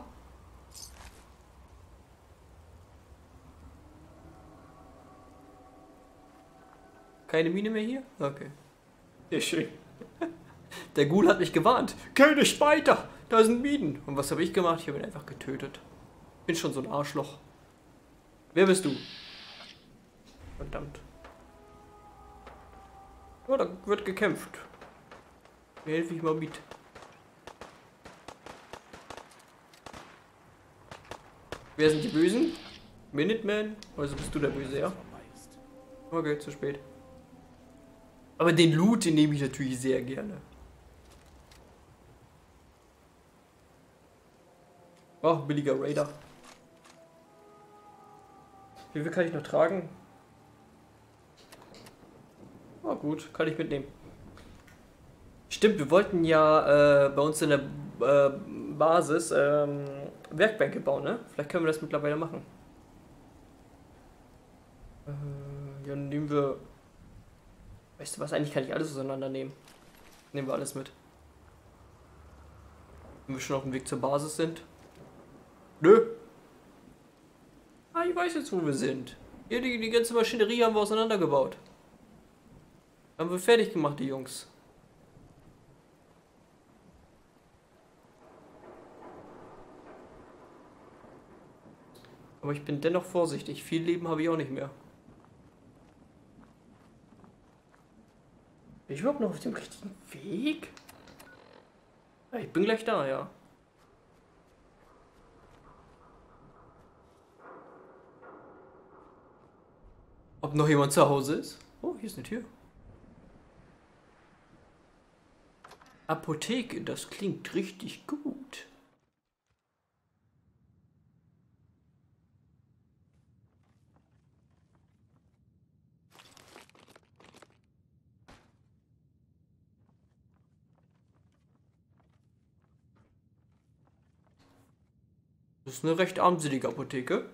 Keine Mine mehr hier? Okay. Sehr schön. Der Ghoul hat mich gewarnt. Geh nicht weiter! Da sind Minen. Und was habe ich gemacht? Ich habe ihn einfach getötet. Bin schon so ein Arschloch. Wer bist du? Verdammt. Oh, da wird gekämpft. Mir helfe ich mal mit. Wer sind die Bösen? Minuteman? Also bist du der Böse, ja? Okay, zu spät. Aber den Loot, den nehme ich natürlich sehr gerne. Oh, billiger Raider. Wie viel kann ich noch tragen? Oh gut, kann ich mitnehmen. Stimmt, wir wollten ja bei uns in der Basis Werkbänke bauen, ne? Vielleicht können wir das mittlerweile machen. Ja, dann nehmen wir... Weißt du was, eigentlich kann ich alles auseinandernehmen. Nehmen wir alles mit. Wenn wir schon auf dem Weg zur Basis sind. Nö. Ah, ich weiß jetzt, wo wir sind. Hier, die ganze Maschinerie haben wir auseinandergebaut. Haben wir fertig gemacht, die Jungs. Aber ich bin dennoch vorsichtig. Viel Leben habe ich auch nicht mehr. Bin ich überhaupt noch auf dem richtigen Weg? Ja, ich bin gleich da, ja. Ob noch jemand zu Hause ist? Oh, hier ist eine Tür. Apotheke, das klingt richtig gut. Das ist eine recht armselige Apotheke.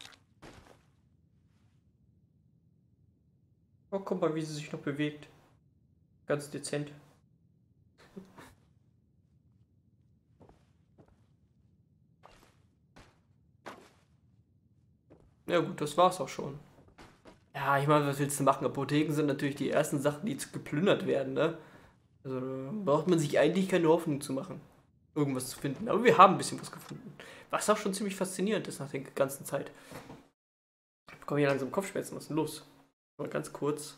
Oh, guck mal, wie sie sich noch bewegt. Ganz dezent. Ja gut, das war's auch schon. Ja, ich meine, was willst du machen? Apotheken sind natürlich die ersten Sachen, die geplündert werden, ne? Also da braucht man sich eigentlich keine Hoffnung zu machen, irgendwas zu finden. Aber wir haben ein bisschen was gefunden. Was auch schon ziemlich faszinierend ist nach der ganzen Zeit. Ich bekomme hier langsam Kopfschmerzen. Was ist denn los? Mal ganz kurz.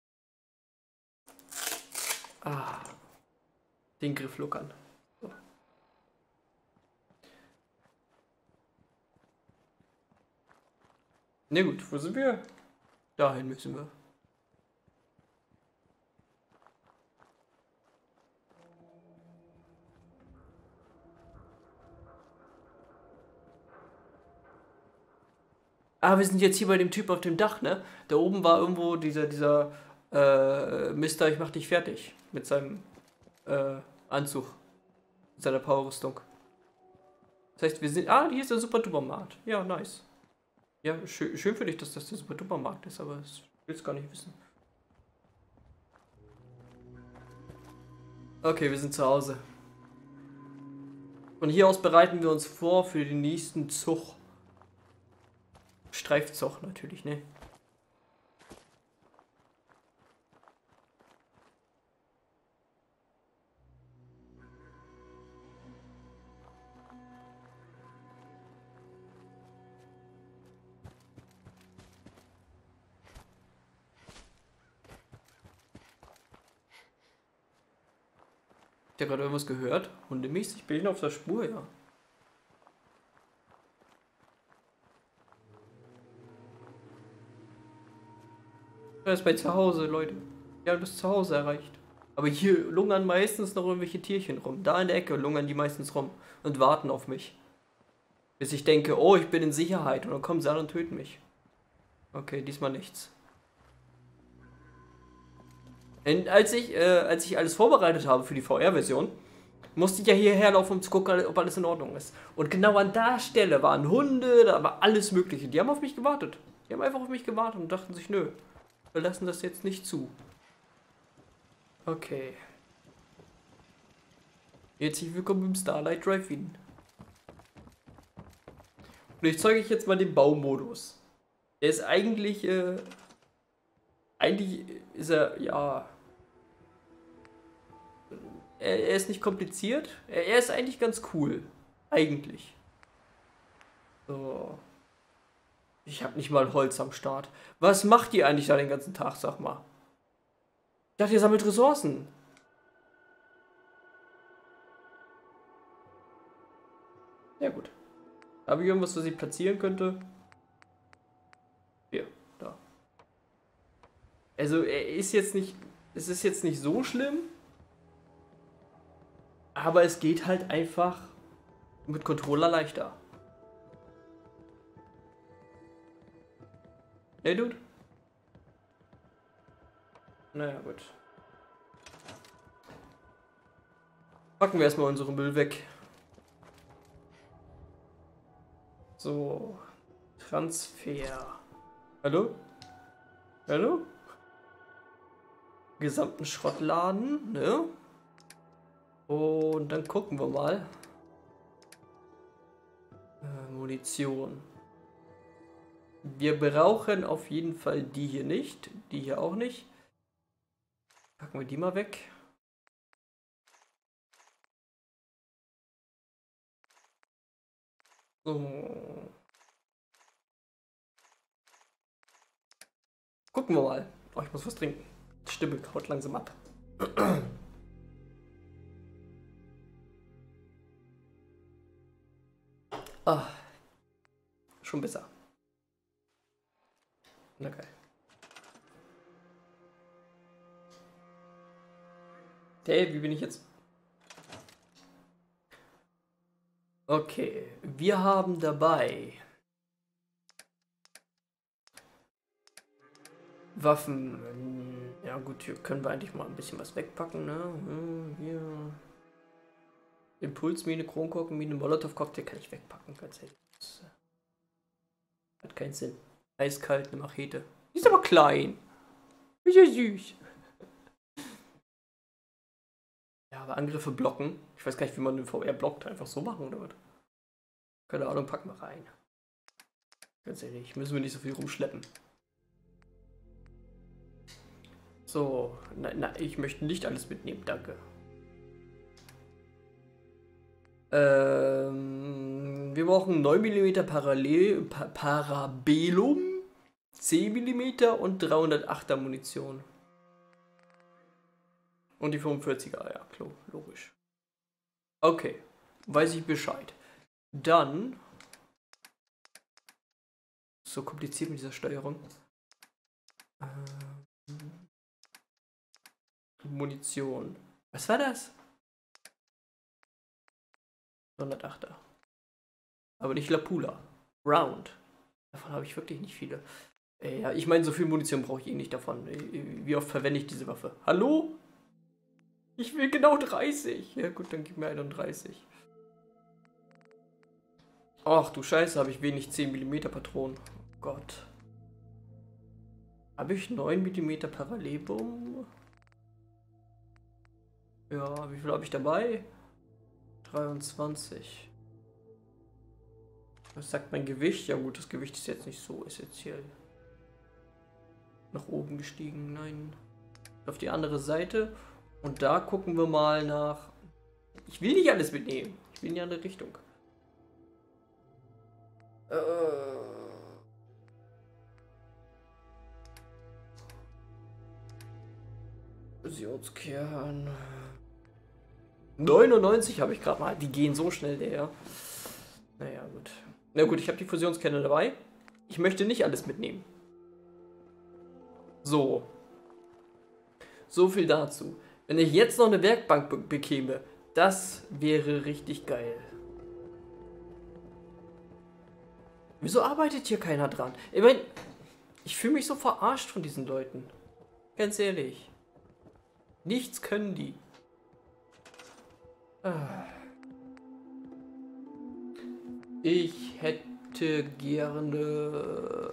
Den Griff lockern. So. Na gut, wo sind wir? Dahin müssen wir. Ah, wir sind jetzt hier bei dem Typ auf dem Dach, ne? Da oben war irgendwo dieser Mister, ich mach dich fertig. Mit seinem Anzug. Mit seiner Powerrüstung. Das heißt, wir sind... Ah, hier ist der Super-Duper-Markt. Ja, nice. Ja, schön für dich, dass das der Super-Duper-Markt ist, aber das willst du gar nicht wissen. Okay, wir sind zu Hause. Von hier aus bereiten wir uns vor für den nächsten Zug. Streifzug natürlich, ne? Habt ihr gerade irgendwas gehört? Hundemäßig bin ich noch auf der Spur, ja. Er ist bei zu Hause, Leute. Wir haben das Zuhause erreicht. Aber hier lungern meistens noch irgendwelche Tierchen rum. Da in der Ecke lungern die meistens rum und warten auf mich. Bis ich denke, oh, ich bin in Sicherheit. Und dann kommen sie an und töten mich. Okay, diesmal nichts. Als ich alles vorbereitet habe für die VR-Version, musste ich ja hierher laufen, um zu gucken, ob alles in Ordnung ist. Und genau an der Stelle waren Hunde, da war alles Mögliche. Die haben auf mich gewartet. Die haben einfach auf mich gewartet und dachten sich, nö, wir lassen das jetzt nicht zu. Okay. Herzlich willkommen im Starlight Drive-In. Und ich zeige euch jetzt mal den Baumodus. Der ist eigentlich ist er, ja... Er ist nicht kompliziert. Er ist eigentlich ganz cool. Eigentlich. So. Ich habe nicht mal Holz am Start. Was macht ihr eigentlich da den ganzen Tag, sag mal? Ich dachte, ihr sammelt Ressourcen. Ja gut. Habe ich irgendwas, was ich platzieren könnte? Hier, da. Also er ist jetzt nicht... Es ist jetzt nicht so schlimm. Aber es geht halt einfach mit Controller leichter. Hey, Dude. Naja, gut. Packen wir erstmal unseren Müll weg. So. Transfer. Hallo? Hallo? Gesamten Schrottladen, ne? Und dann gucken wir mal. Munition. Wir brauchen auf jeden Fall die hier nicht. Die hier auch nicht. Packen wir die mal weg. So. Gucken wir mal. Oh, ich muss was trinken. Die Stimme haut langsam ab. Ah. Schon besser. Na geil. Hey, wie bin ich jetzt? Okay, wir haben dabei Waffen. Ja gut, hier können wir eigentlich mal ein bisschen was wegpacken, ne? Hier. Impulsmine, Kronkorkenmine, Molotow-Cocktail kann ich wegpacken, ganz ehrlich. Das hat keinen Sinn. Eiskalt, eine Machete. Die ist aber klein. Ist ja süß. Ja, aber Angriffe blocken. Ich weiß gar nicht, wie man den VR blockt. Einfach so machen oder was? Keine Ahnung, packen wir rein. Ganz ehrlich, müssen wir nicht so viel rumschleppen. So, na, ich möchte nicht alles mitnehmen, danke. Wir brauchen 9 mm Parabellum, 10 mm und 308er Munition. Und die 45er, ja, klar, logisch. Okay, weiß ich Bescheid. Dann, so kompliziert mit dieser Steuerung. Munition. Was war das? 108er. Aber nicht Lapula. Round. Davon habe ich wirklich nicht viele. Ja, ich meine, so viel Munition brauche ich eh nicht davon. Wie oft verwende ich diese Waffe? Hallo? Ich will genau 30. Ja gut, dann gib mir 31. Ach du Scheiße, habe ich wenig 10 mm Patronen. Oh Gott. Habe ich 9 mm Parallelbum? Ja, wie viel habe ich dabei? 23. Was sagt mein Gewicht? Ja gut, das Gewicht ist jetzt nicht so essentiell. Nach oben gestiegen, nein. Auf die andere Seite. Und da gucken wir mal nach... Ich will nicht alles mitnehmen. Ich will in die andere Richtung. Fusionskern. 99 habe ich gerade mal. Die gehen so schnell, der. Naja, gut. Na gut, ich habe die Fusionskerne dabei. Ich möchte nicht alles mitnehmen. So. So viel dazu. Wenn ich jetzt noch eine Werkbank bekäme, das wäre richtig geil. Wieso arbeitet hier keiner dran? Ich meine, ich fühle mich so verarscht von diesen Leuten. Ganz ehrlich. Nichts können die. Ich hätte gerne...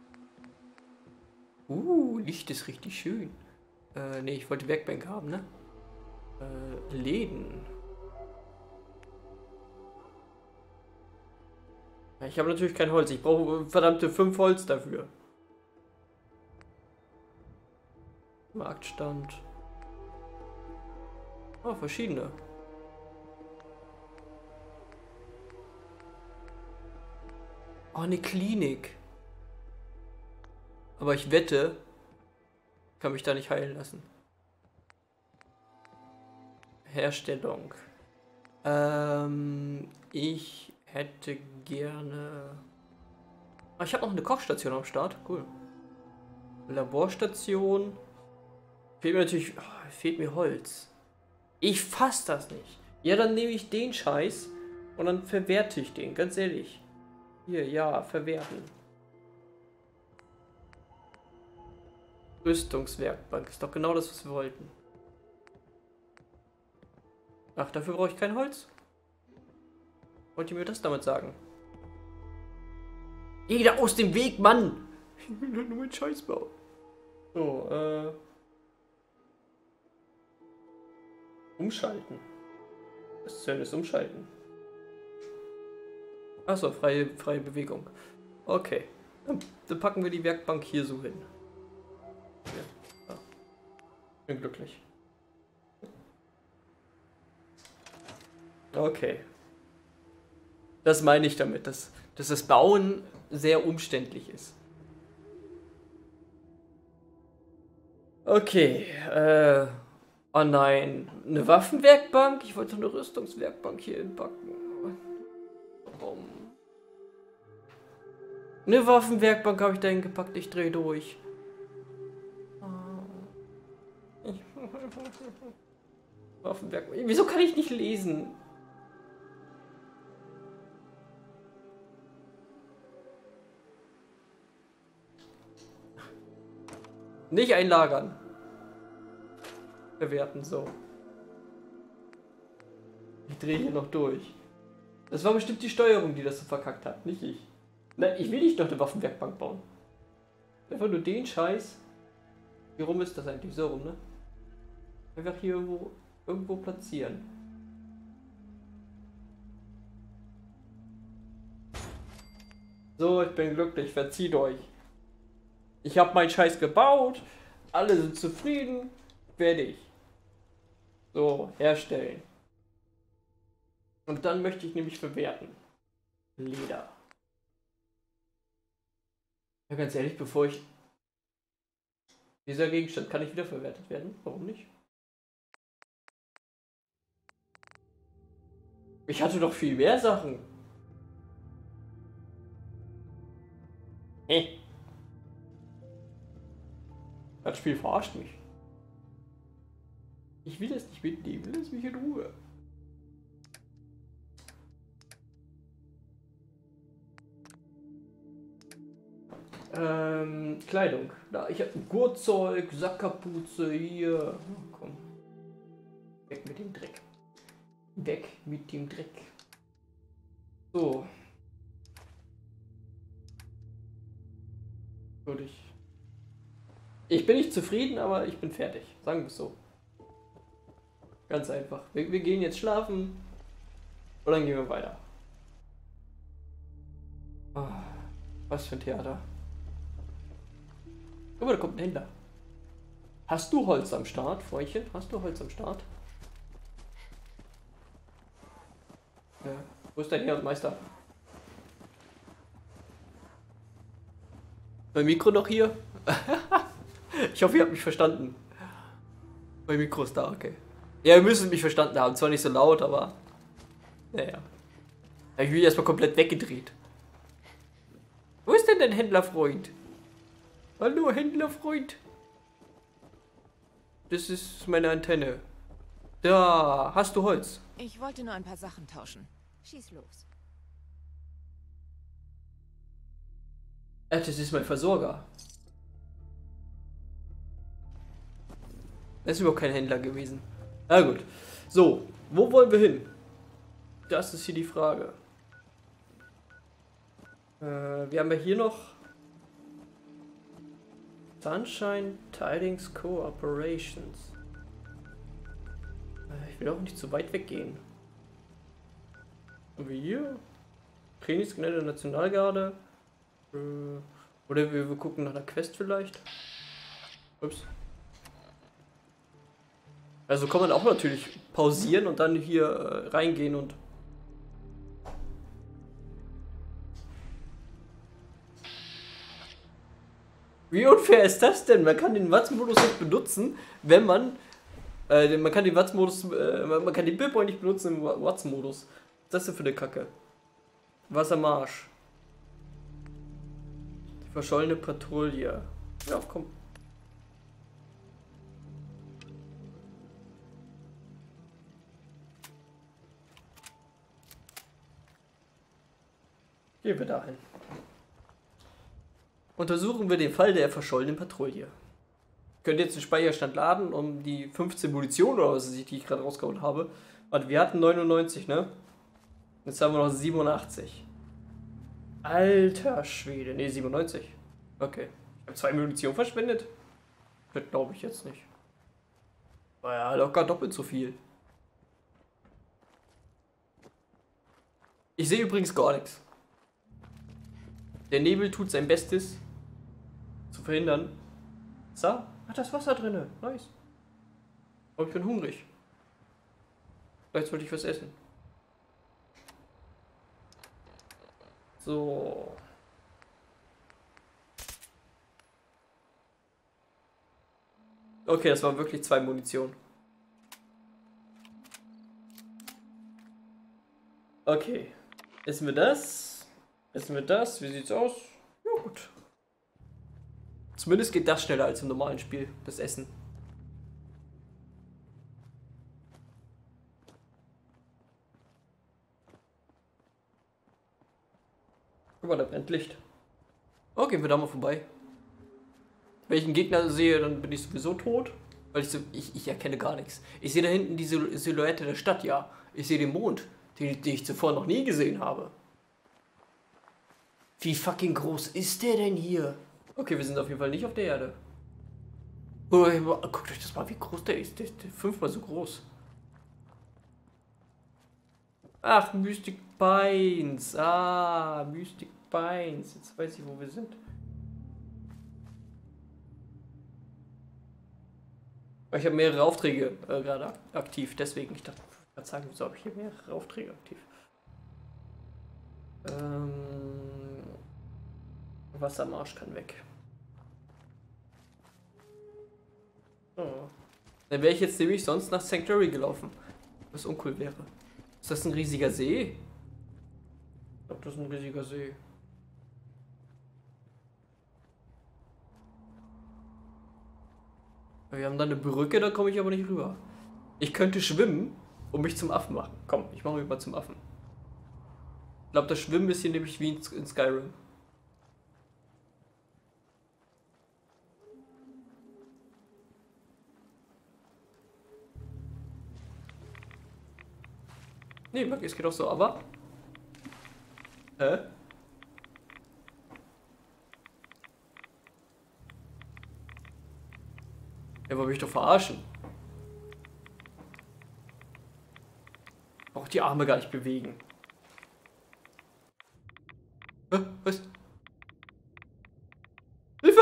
Licht ist richtig schön. Ne, ich wollte Werkbank haben, ne? Läden. Ich habe natürlich kein Holz. Ich brauche verdammte 5 Holz dafür. Marktstand. Oh, verschiedene. Oh, eine Klinik. Aber ich wette, kann mich da nicht heilen lassen. Herstellung. Ich hätte gerne... Ah, ich habe noch eine Kochstation am Start. Cool. Laborstation. Fehlt mir natürlich... Oh, fehlt mir Holz. Ich fass das nicht. Ja, dann nehme ich den Scheiß und dann verwerte ich den. Ganz ehrlich. Hier, ja, verwerten. Rüstungswerkbank. Ist doch genau das, was wir wollten. Ach, dafür brauche ich kein Holz? Wollt ihr mir das damit sagen? Geh da aus dem Weg, Mann! Ich will nur meinen Scheiß bauen. So, umschalten. Was soll das umschalten? Achso, freie Bewegung. Okay. Dann packen wir die Werkbank hier so hin. Ja. Bin glücklich. Okay. Das meine ich damit, dass das Bauen sehr umständlich ist. Okay, oh nein, eine Waffenwerkbank? Ich wollte eine Rüstungswerkbank hier hinpacken. Warum? Eine Waffenwerkbank habe ich da hingepackt, ich drehe durch. Waffenwerkbank. Wieso kann ich nicht lesen? Nicht einlagern. Bewerten, so. Ich drehe hier noch durch. Das war bestimmt die Steuerung, die das so verkackt hat, nicht ich. Nein, ich will nicht noch eine Waffenwerkbank bauen. Einfach nur den Scheiß. Wie rum ist das eigentlich? So rum, ne? Einfach hier irgendwo platzieren. So, ich bin glücklich, verzieht euch. Ich habe meinen Scheiß gebaut, alle sind zufrieden, fertig. So, herstellen. Und dann möchte ich nämlich verwerten. Leder. Ja, ganz ehrlich, bevor ich... Dieser Gegenstand kann nicht wiederverwertet werden. Warum nicht? Ich hatte doch viel mehr Sachen. Das Spiel verarscht mich. Ich will das nicht mitnehmen. Lass mich in Ruhe. Kleidung. Da, ich habe ein Gurtzeug, Sackkapuze hier. Oh, komm. Weg mit dem Dreck. Weg mit dem Dreck. So. Würde ich bin nicht zufrieden, aber ich bin fertig. Sagen wir es so. Ganz einfach. Wir gehen jetzt schlafen und dann gehen wir weiter. Oh, was für ein Theater. Guck mal, da kommt ein Händler. Hast du Holz am Start, Freundchen? Hast du Holz am Start? Ja. Wo ist dein Herr und Meister? Mein Mikro noch hier? Ich hoffe, ihr habt mich verstanden. Mein Mikro ist da, okay. Ja, ihr müsst mich verstanden haben. Zwar nicht so laut, aber... Naja. Ich bin erstmal komplett weggedreht. Wo ist denn dein Händlerfreund? Hallo, Händlerfreund. Das ist meine Antenne. Da, hast du Holz? Ich wollte nur ein paar Sachen tauschen. Schieß los. Das ist mein Versorger. Das ist überhaupt kein Händler gewesen. Na gut. So, wo wollen wir hin? Das ist hier die Frage. Wir haben ja hier noch Sunshine Tidings Cooperations. Ich will auch nicht zu weit weggehen. Haben wir hier? Trainingsgelände der Nationalgarde. Oder wir gucken nach einer Quest vielleicht. Ups. Also kann man auch natürlich pausieren und dann hier reingehen und... Wie unfair ist das denn? Man kann den Watts-Modus nicht benutzen, wenn man... man kann den Watts-Modus... man kann den Bildpoint nicht benutzen im Watts-Modus. Was ist das denn für eine Kacke? Wassermarsch. Die verschollene Patrouille. Ja, komm. Gehen wir dahin. Untersuchen wir den Fall der verschollenen Patrouille. Ich könnte jetzt den Speicherstand laden, um die 15 Munition oder was die ich gerade rausgehauen habe. Warte, wir hatten 99, ne? Jetzt haben wir noch 87. Alter Schwede. Ne, 97. Okay. Ich habe 2 Munition verschwendet. Das glaube ich jetzt nicht. War ja locker doppelt so viel. Ich sehe übrigens gar nichts. Der Nebel tut sein Bestes zu verhindern. So, hat das Wasser drinne. Nice. Aber ich bin hungrig. Vielleicht sollte ich was essen. So. Okay, das waren wirklich 2 Munition. Okay. Essen wir das? Essen wir das? Wie sieht's aus? Ja, gut. Zumindest geht das schneller als im normalen Spiel, das Essen. Guck mal, da brennt Licht. Oh, gehen wir da mal vorbei. Wenn ich einen Gegner sehe, dann bin ich sowieso tot. Weil ich erkenne gar nichts. Ich sehe da hinten die Silhouette der Stadt, ja. Ich sehe den Mond, die ich zuvor noch nie gesehen habe. Wie fucking groß ist der denn hier? Okay, wir sind auf jeden Fall nicht auf der Erde. Oh, guckt euch das mal, wie groß der ist. Der ist 5-mal so groß. Ach, Mystic Pines. Ah, Mystic Pines. Jetzt weiß ich, wo wir sind. Ich habe mehrere Aufträge gerade aktiv, deswegen, ich dachte, ich kann sagen, wieso habe ich hier mehrere Aufträge aktiv? Wassermarsch kann weg. Oh. Dann wäre ich jetzt nämlich sonst nach Sanctuary gelaufen, was uncool wäre. Ist das ein riesiger See? Ich glaube, das ist ein riesiger See. Wir haben da eine Brücke, da komme ich aber nicht rüber. Ich könnte schwimmen und mich zum Affen machen. Komm, ich mache mich mal zum Affen. Ich glaube, das Schwimmen ist hier nämlich wie in Skyrim. Nee, es geht auch so, aber... Hä? Er wollte mich doch verarschen. Auch die Arme gar nicht bewegen. Hä? Was? Hilfe!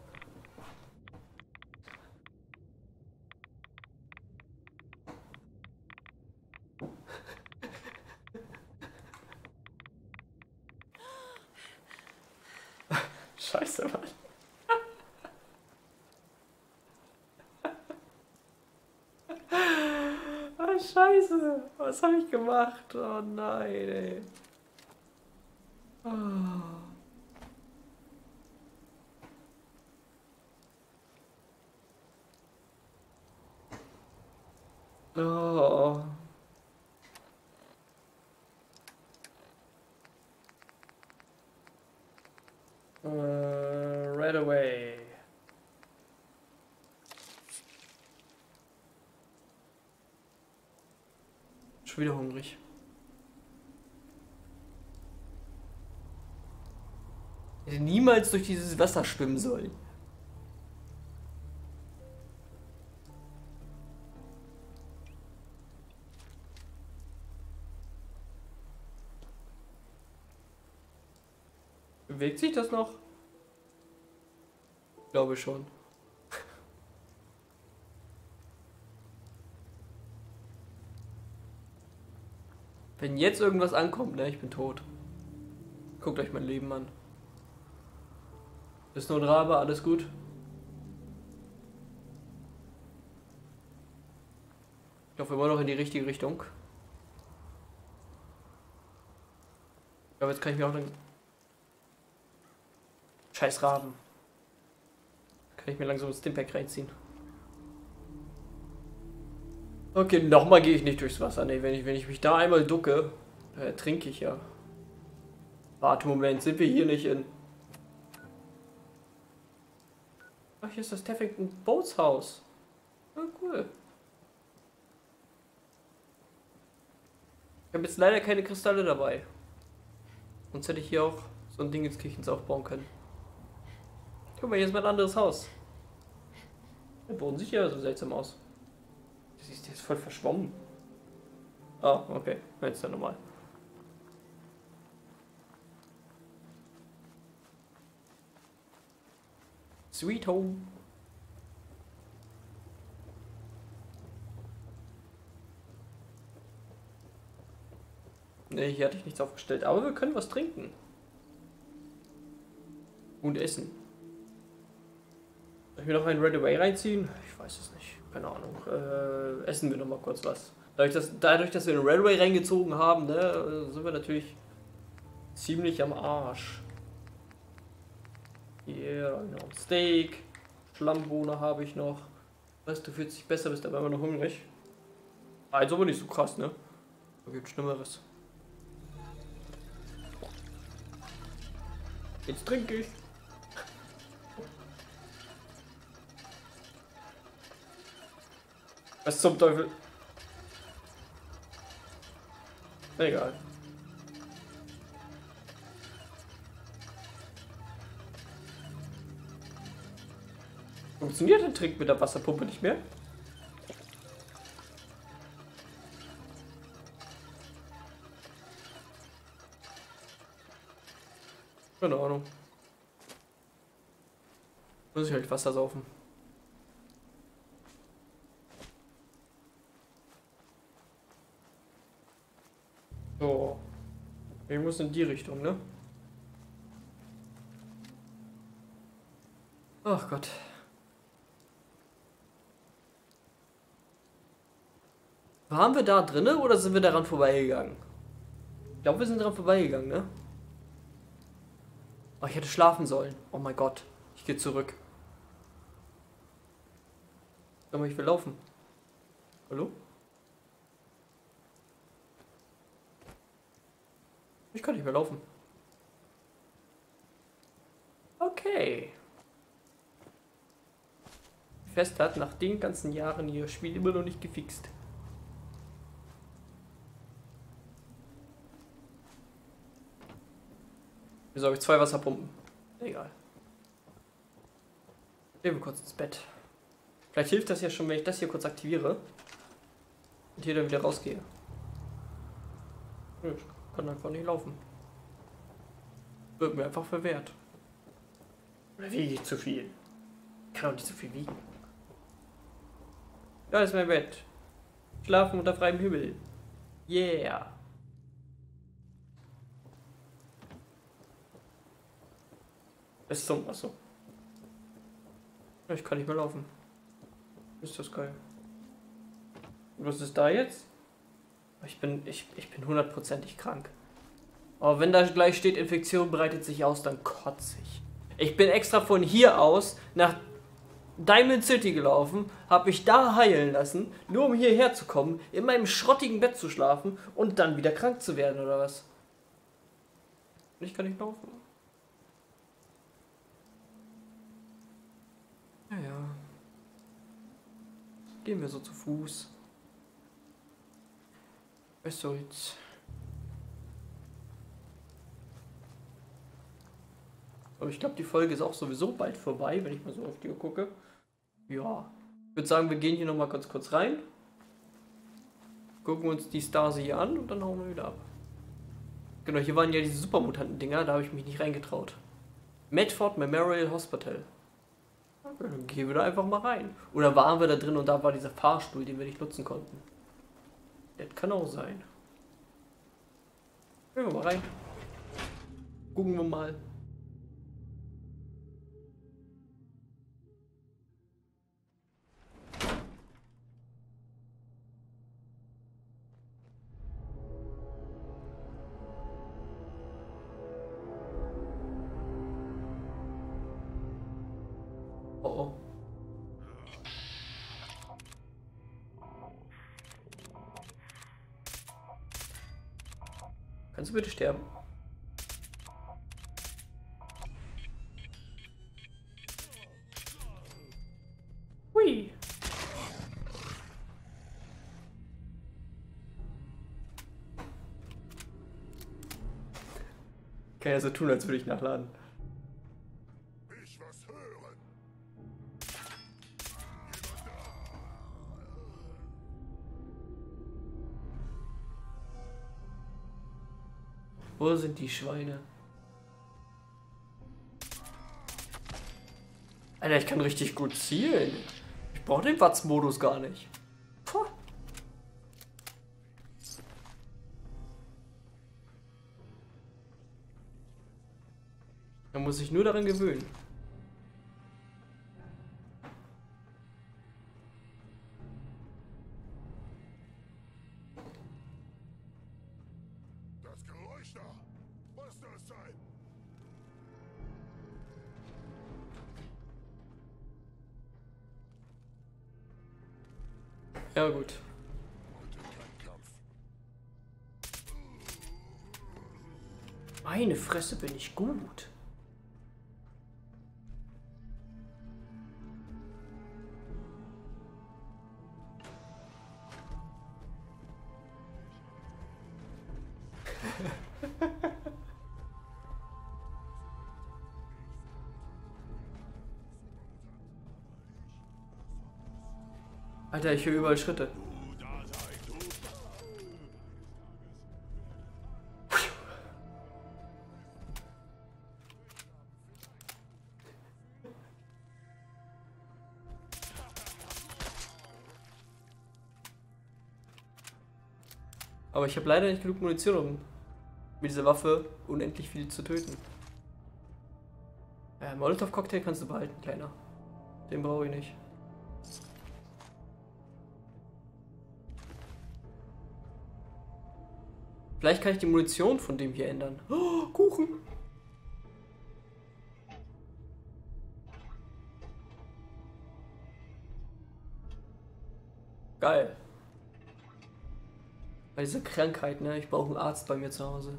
Scheiße, Mann. Ah, Scheiße. Was habe ich gemacht? Oh nein, ey. Oh. Oh. Right away. Schon wieder hungrig. Ich hätte niemals durch dieses Wasser schwimmen sollen. Bewegt sich das noch? Ich glaube schon. Wenn jetzt irgendwas ankommt, ne, ich bin tot. Guckt euch mein Leben an. Ist nur ein Rabe, alles gut. Ich laufe immer noch in die richtige Richtung. Ich glaube, jetzt kann ich mir auch dann... Scheiß Raben. Kann ich mir langsam ein Stimpack reinziehen. Okay, nochmal gehe ich nicht durchs Wasser. Ne, wenn ich mich da einmal ducke, trinke ich ja. Warte, Moment, sind wir hier nicht in... Ach, hier ist das Teffington Boats Haus. Ah, cool. Ich habe jetzt leider keine Kristalle dabei. Sonst hätte ich hier auch so ein Ding ins Kirchens aufbauen können. Guck mal, hier ist mein anderes Haus. Der Boden sieht ja so seltsam aus. Der ist voll verschwommen. Ah, okay. Jetzt ist ja normal. Sweet Home. Ne, hier hatte ich nichts aufgestellt. Aber wir können was trinken. Und essen. Soll ich mir noch einen Red Away reinziehen? Ich weiß es nicht. Keine Ahnung. Essen wir noch mal kurz was. Dadurch, dass wir den Red Away reingezogen haben, ne, sind wir natürlich ziemlich am Arsch. Hier habe ich noch ein Steak. Schlammbohne habe ich noch. Weißt du, fühlt sich besser, bist aber immer noch hungrig. Also aber nicht so krass, ne? Da gibt Schlimmeres. Jetzt trinke ich. Was zum Teufel? Egal. Funktioniert der Trick mit der Wasserpumpe nicht mehr? Keine Ahnung. Muss ich halt Wasser saufen. So. Ich muss in die Richtung, ne? Ach Gott. Waren wir da drinne oder sind wir daran vorbeigegangen? Ich glaube, wir sind daran vorbeigegangen, ne? Oh, ich hätte schlafen sollen. Oh mein Gott. Ich gehe zurück. Sag mal, ich will laufen. Hallo? Ich kann nicht mehr laufen. Okay. Fest hat nach den ganzen Jahren ihr Spiel immer noch nicht gefixt. Wieso habe ich 2 Wasserpumpen? Egal. Gehen wir kurz ins Bett. Vielleicht hilft das ja schon, wenn ich das hier kurz aktiviere. Und hier dann wieder rausgehe. Ich kann einfach nicht laufen. Wird mir einfach verwehrt. Oder wiege ich zu viel? Ich kann auch nicht zu viel wiegen. Da ist mein Bett. Schlafen unter freiem Himmel. Yeah. Ist zum Achso. Ich kann nicht mehr laufen. Ist das geil. Und was ist da jetzt? Ich bin hundertprozentig krank. Aber wenn da gleich steht, Infektion breitet sich aus, dann kotze ich. Ich bin extra von hier aus nach Diamond City gelaufen, habe mich da heilen lassen, nur um hierher zu kommen, in meinem schrottigen Bett zu schlafen und dann wieder krank zu werden, oder was? Ich kann nicht laufen. Naja. Gehen wir so zu Fuß. Was soll's? Aber ich glaube, die Folge ist auch sowieso bald vorbei, wenn ich mal so auf die Uhr gucke. Ja. Ich würde sagen, wir gehen hier nochmal ganz kurz rein. Gucken uns die Stasi hier an und dann hauen wir wieder ab. Genau, hier waren ja diese Supermutanten-Dinger, da habe ich mich nicht reingetraut. Medford Memorial Hospital. Okay, dann gehen wir da einfach mal rein. Oder waren wir da drin und da war dieser Fahrstuhl, den wir nicht nutzen konnten. Das kann auch sein. Gehen wir mal rein. Gucken wir mal. Oh oh. Kannst du bitte sterben? Hui. Kann ja so tun, als würde ich nachladen. Ich was hören. Wo sind die Schweine? Alter, ich kann richtig gut zielen. Ich brauche den Watz-Modus gar nicht. Puh. Man muss sich nur daran gewöhnen. Das Geräusch da. Was soll es sein? Ja gut. Heute kein Kampf. Meine Fresse, bin ich gut. Alter, ich höre überall Schritte. Aber ich habe leider nicht genug Munition, um mit dieser Waffe unendlich viel zu töten. Molotov-Cocktail kannst du behalten, Kleiner. Den brauche ich nicht. Vielleicht kann ich die Munition von dem hier ändern. Oh, Kuchen! Geil. Bei dieser Krankheit, ne? Ich brauche einen Arzt bei mir zu Hause.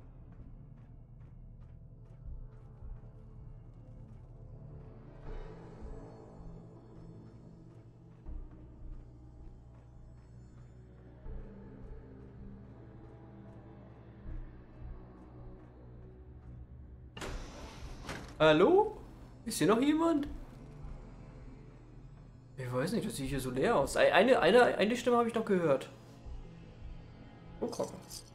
Hallo? Ist hier noch jemand? Ich weiß nicht, das sieht hier so leer aus. Eine Stimme habe ich noch gehört. Oh, guck.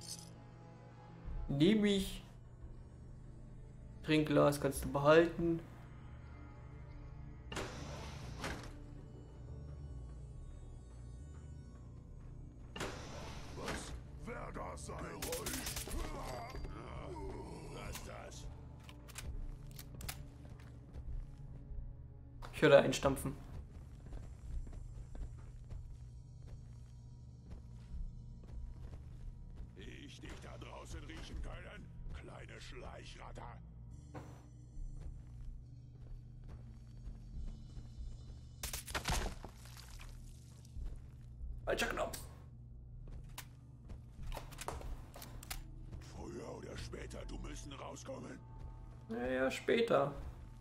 Nehme ich. Trinkglas kannst du behalten. Was? Wer da sein? Geräusch. Was das? Ich höre da einstampfen. Ich dich da draußen riechen können? Kleine Schleichratte. Falscher Knopf. Früher oder später, du müssen rauskommen. Naja, später.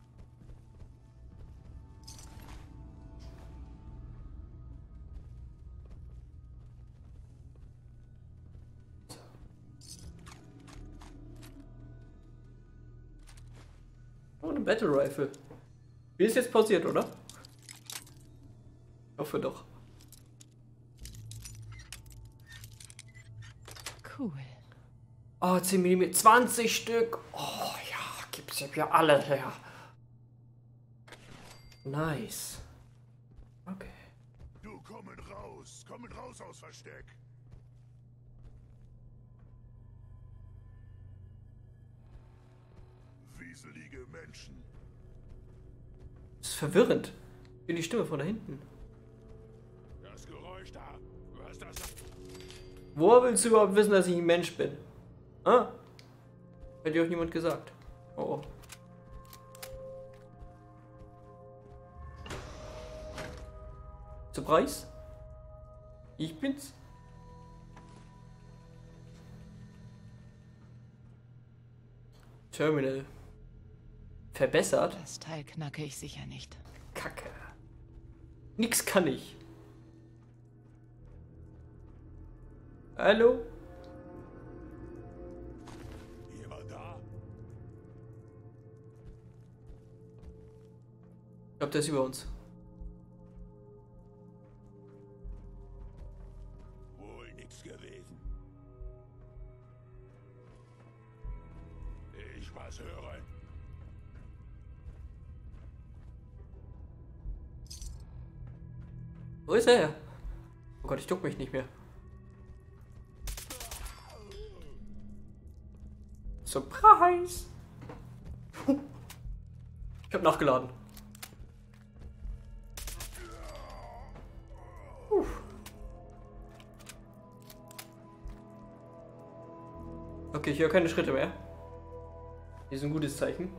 Oh, eine Battle Rifle. Wie ist jetzt pausiert, oder? Ich hoffe doch. Cool. Oh, 10 mm, 20 Stück. Oh ja, gibt's ja alle her. Nice. Okay. Du kommen raus aus Versteck. Wieselige Menschen. Das ist verwirrend. Wie die Stimme von da hinten. Das Geräusch da. Was das? Woher willst du überhaupt wissen, dass ich ein Mensch bin? Ah? Hat dir auch niemand gesagt. Oh. Zu Preis? Ich bin's. Terminal. Verbessert? Das Teil knacke ich sicher nicht. Kacke. Nix kann ich. Hallo? Jemand da? Ich glaube, der ist über uns. Wohl nix gewesen. Ich was höre. Wo ist er? Oh Gott, ich duck mich nicht mehr. Surprise! Ich hab nachgeladen. Okay, ich höre keine Schritte mehr. Hier ist ein gutes Zeichen.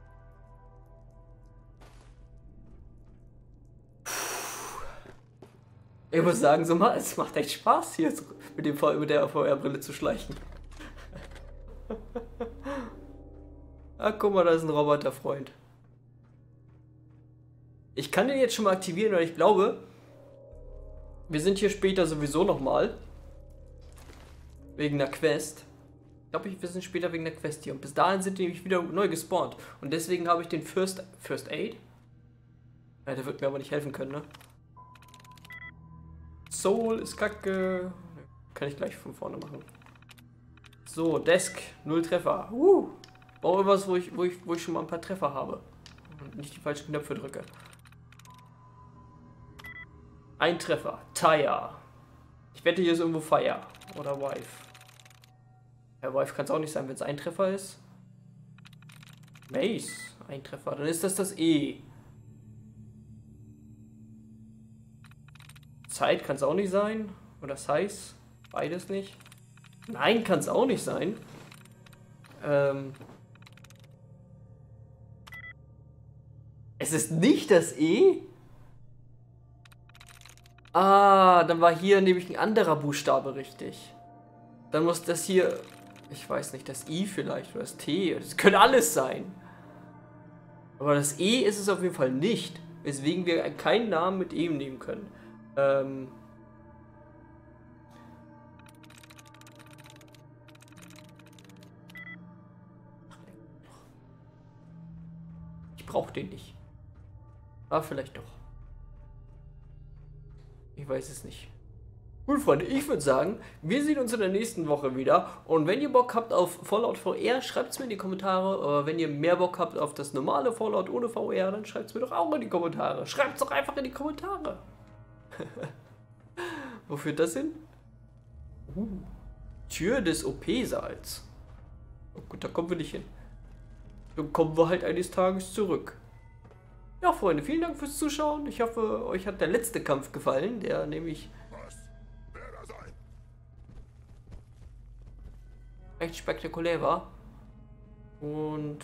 Ich muss sagen, so mal, es macht echt Spaß hier so mit der VR-Brille zu schleichen. Ah, guck mal, da ist ein Roboterfreund. Ich kann den jetzt schon mal aktivieren, weil ich glaube, wir sind hier später sowieso nochmal. Wegen der Quest. Ich glaube, wir sind später wegen der Quest hier. Und bis dahin sind die nämlich wieder neu gespawnt. Und deswegen habe ich den First Aid. Ja, der wird mir aber nicht helfen können, ne? Soul ist kacke. Kann ich gleich von vorne machen. So, Desk, 0 Treffer. Brauche irgendwas, wo ich schon mal ein paar Treffer habe. Und nicht die falschen Knöpfe drücke. Ein Treffer. Tire. Ich wette, hier ist irgendwo Fire. Oder Wife. Ja, Wife kann es auch nicht sein, wenn es ein Treffer ist. Mace. Ein Treffer. Dann ist das E. Zeit kann es auch nicht sein. Oder Size. Beides nicht. Nein, kann es auch nicht sein. Es ist nicht das E? Ah, dann war hier nämlich ein anderer Buchstabe richtig. Dann muss das hier, ich weiß nicht, das I vielleicht oder das T. Das könnte alles sein. Aber das E ist es auf jeden Fall nicht. Weswegen wir keinen Namen mit E nehmen können. Ich brauche den nicht. Aber vielleicht doch. Ich weiß es nicht. Gut, Freunde, ich würde sagen, wir sehen uns in der nächsten Woche wieder. Und wenn ihr Bock habt auf Fallout VR, schreibt es mir in die Kommentare. Aber wenn ihr mehr Bock habt auf das normale Fallout ohne VR, dann schreibt es mir doch auch in die Kommentare. Schreibt es doch einfach in die Kommentare. Wo führt das hin? Tür des OP-Saals. Oh gut, da kommen wir nicht hin. Dann kommen wir halt eines Tages zurück. Ja, Freunde, vielen Dank fürs Zuschauen. Ich hoffe, euch hat der letzte Kampf gefallen, der nämlich echt spektakulär war. Und,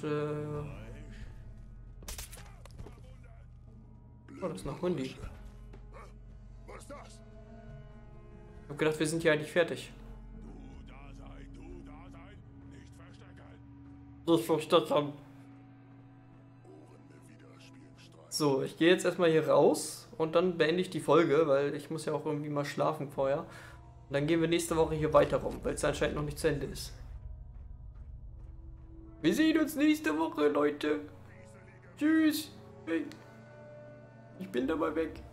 oh, das ist noch Hundi. Was ist das? Ich hab gedacht, wir sind hier eigentlich fertig. Du da sein, nicht verstecken. So verstanden. So, ich gehe jetzt erstmal hier raus und dann beende ich die Folge, weil ich muss ja auch irgendwie mal schlafen vorher. Und dann gehen wir nächste Woche hier weiter rum, weil es anscheinend noch nicht zu Ende ist. Wir sehen uns nächste Woche, Leute. Tschüss. Hey. Ich bin dabei weg.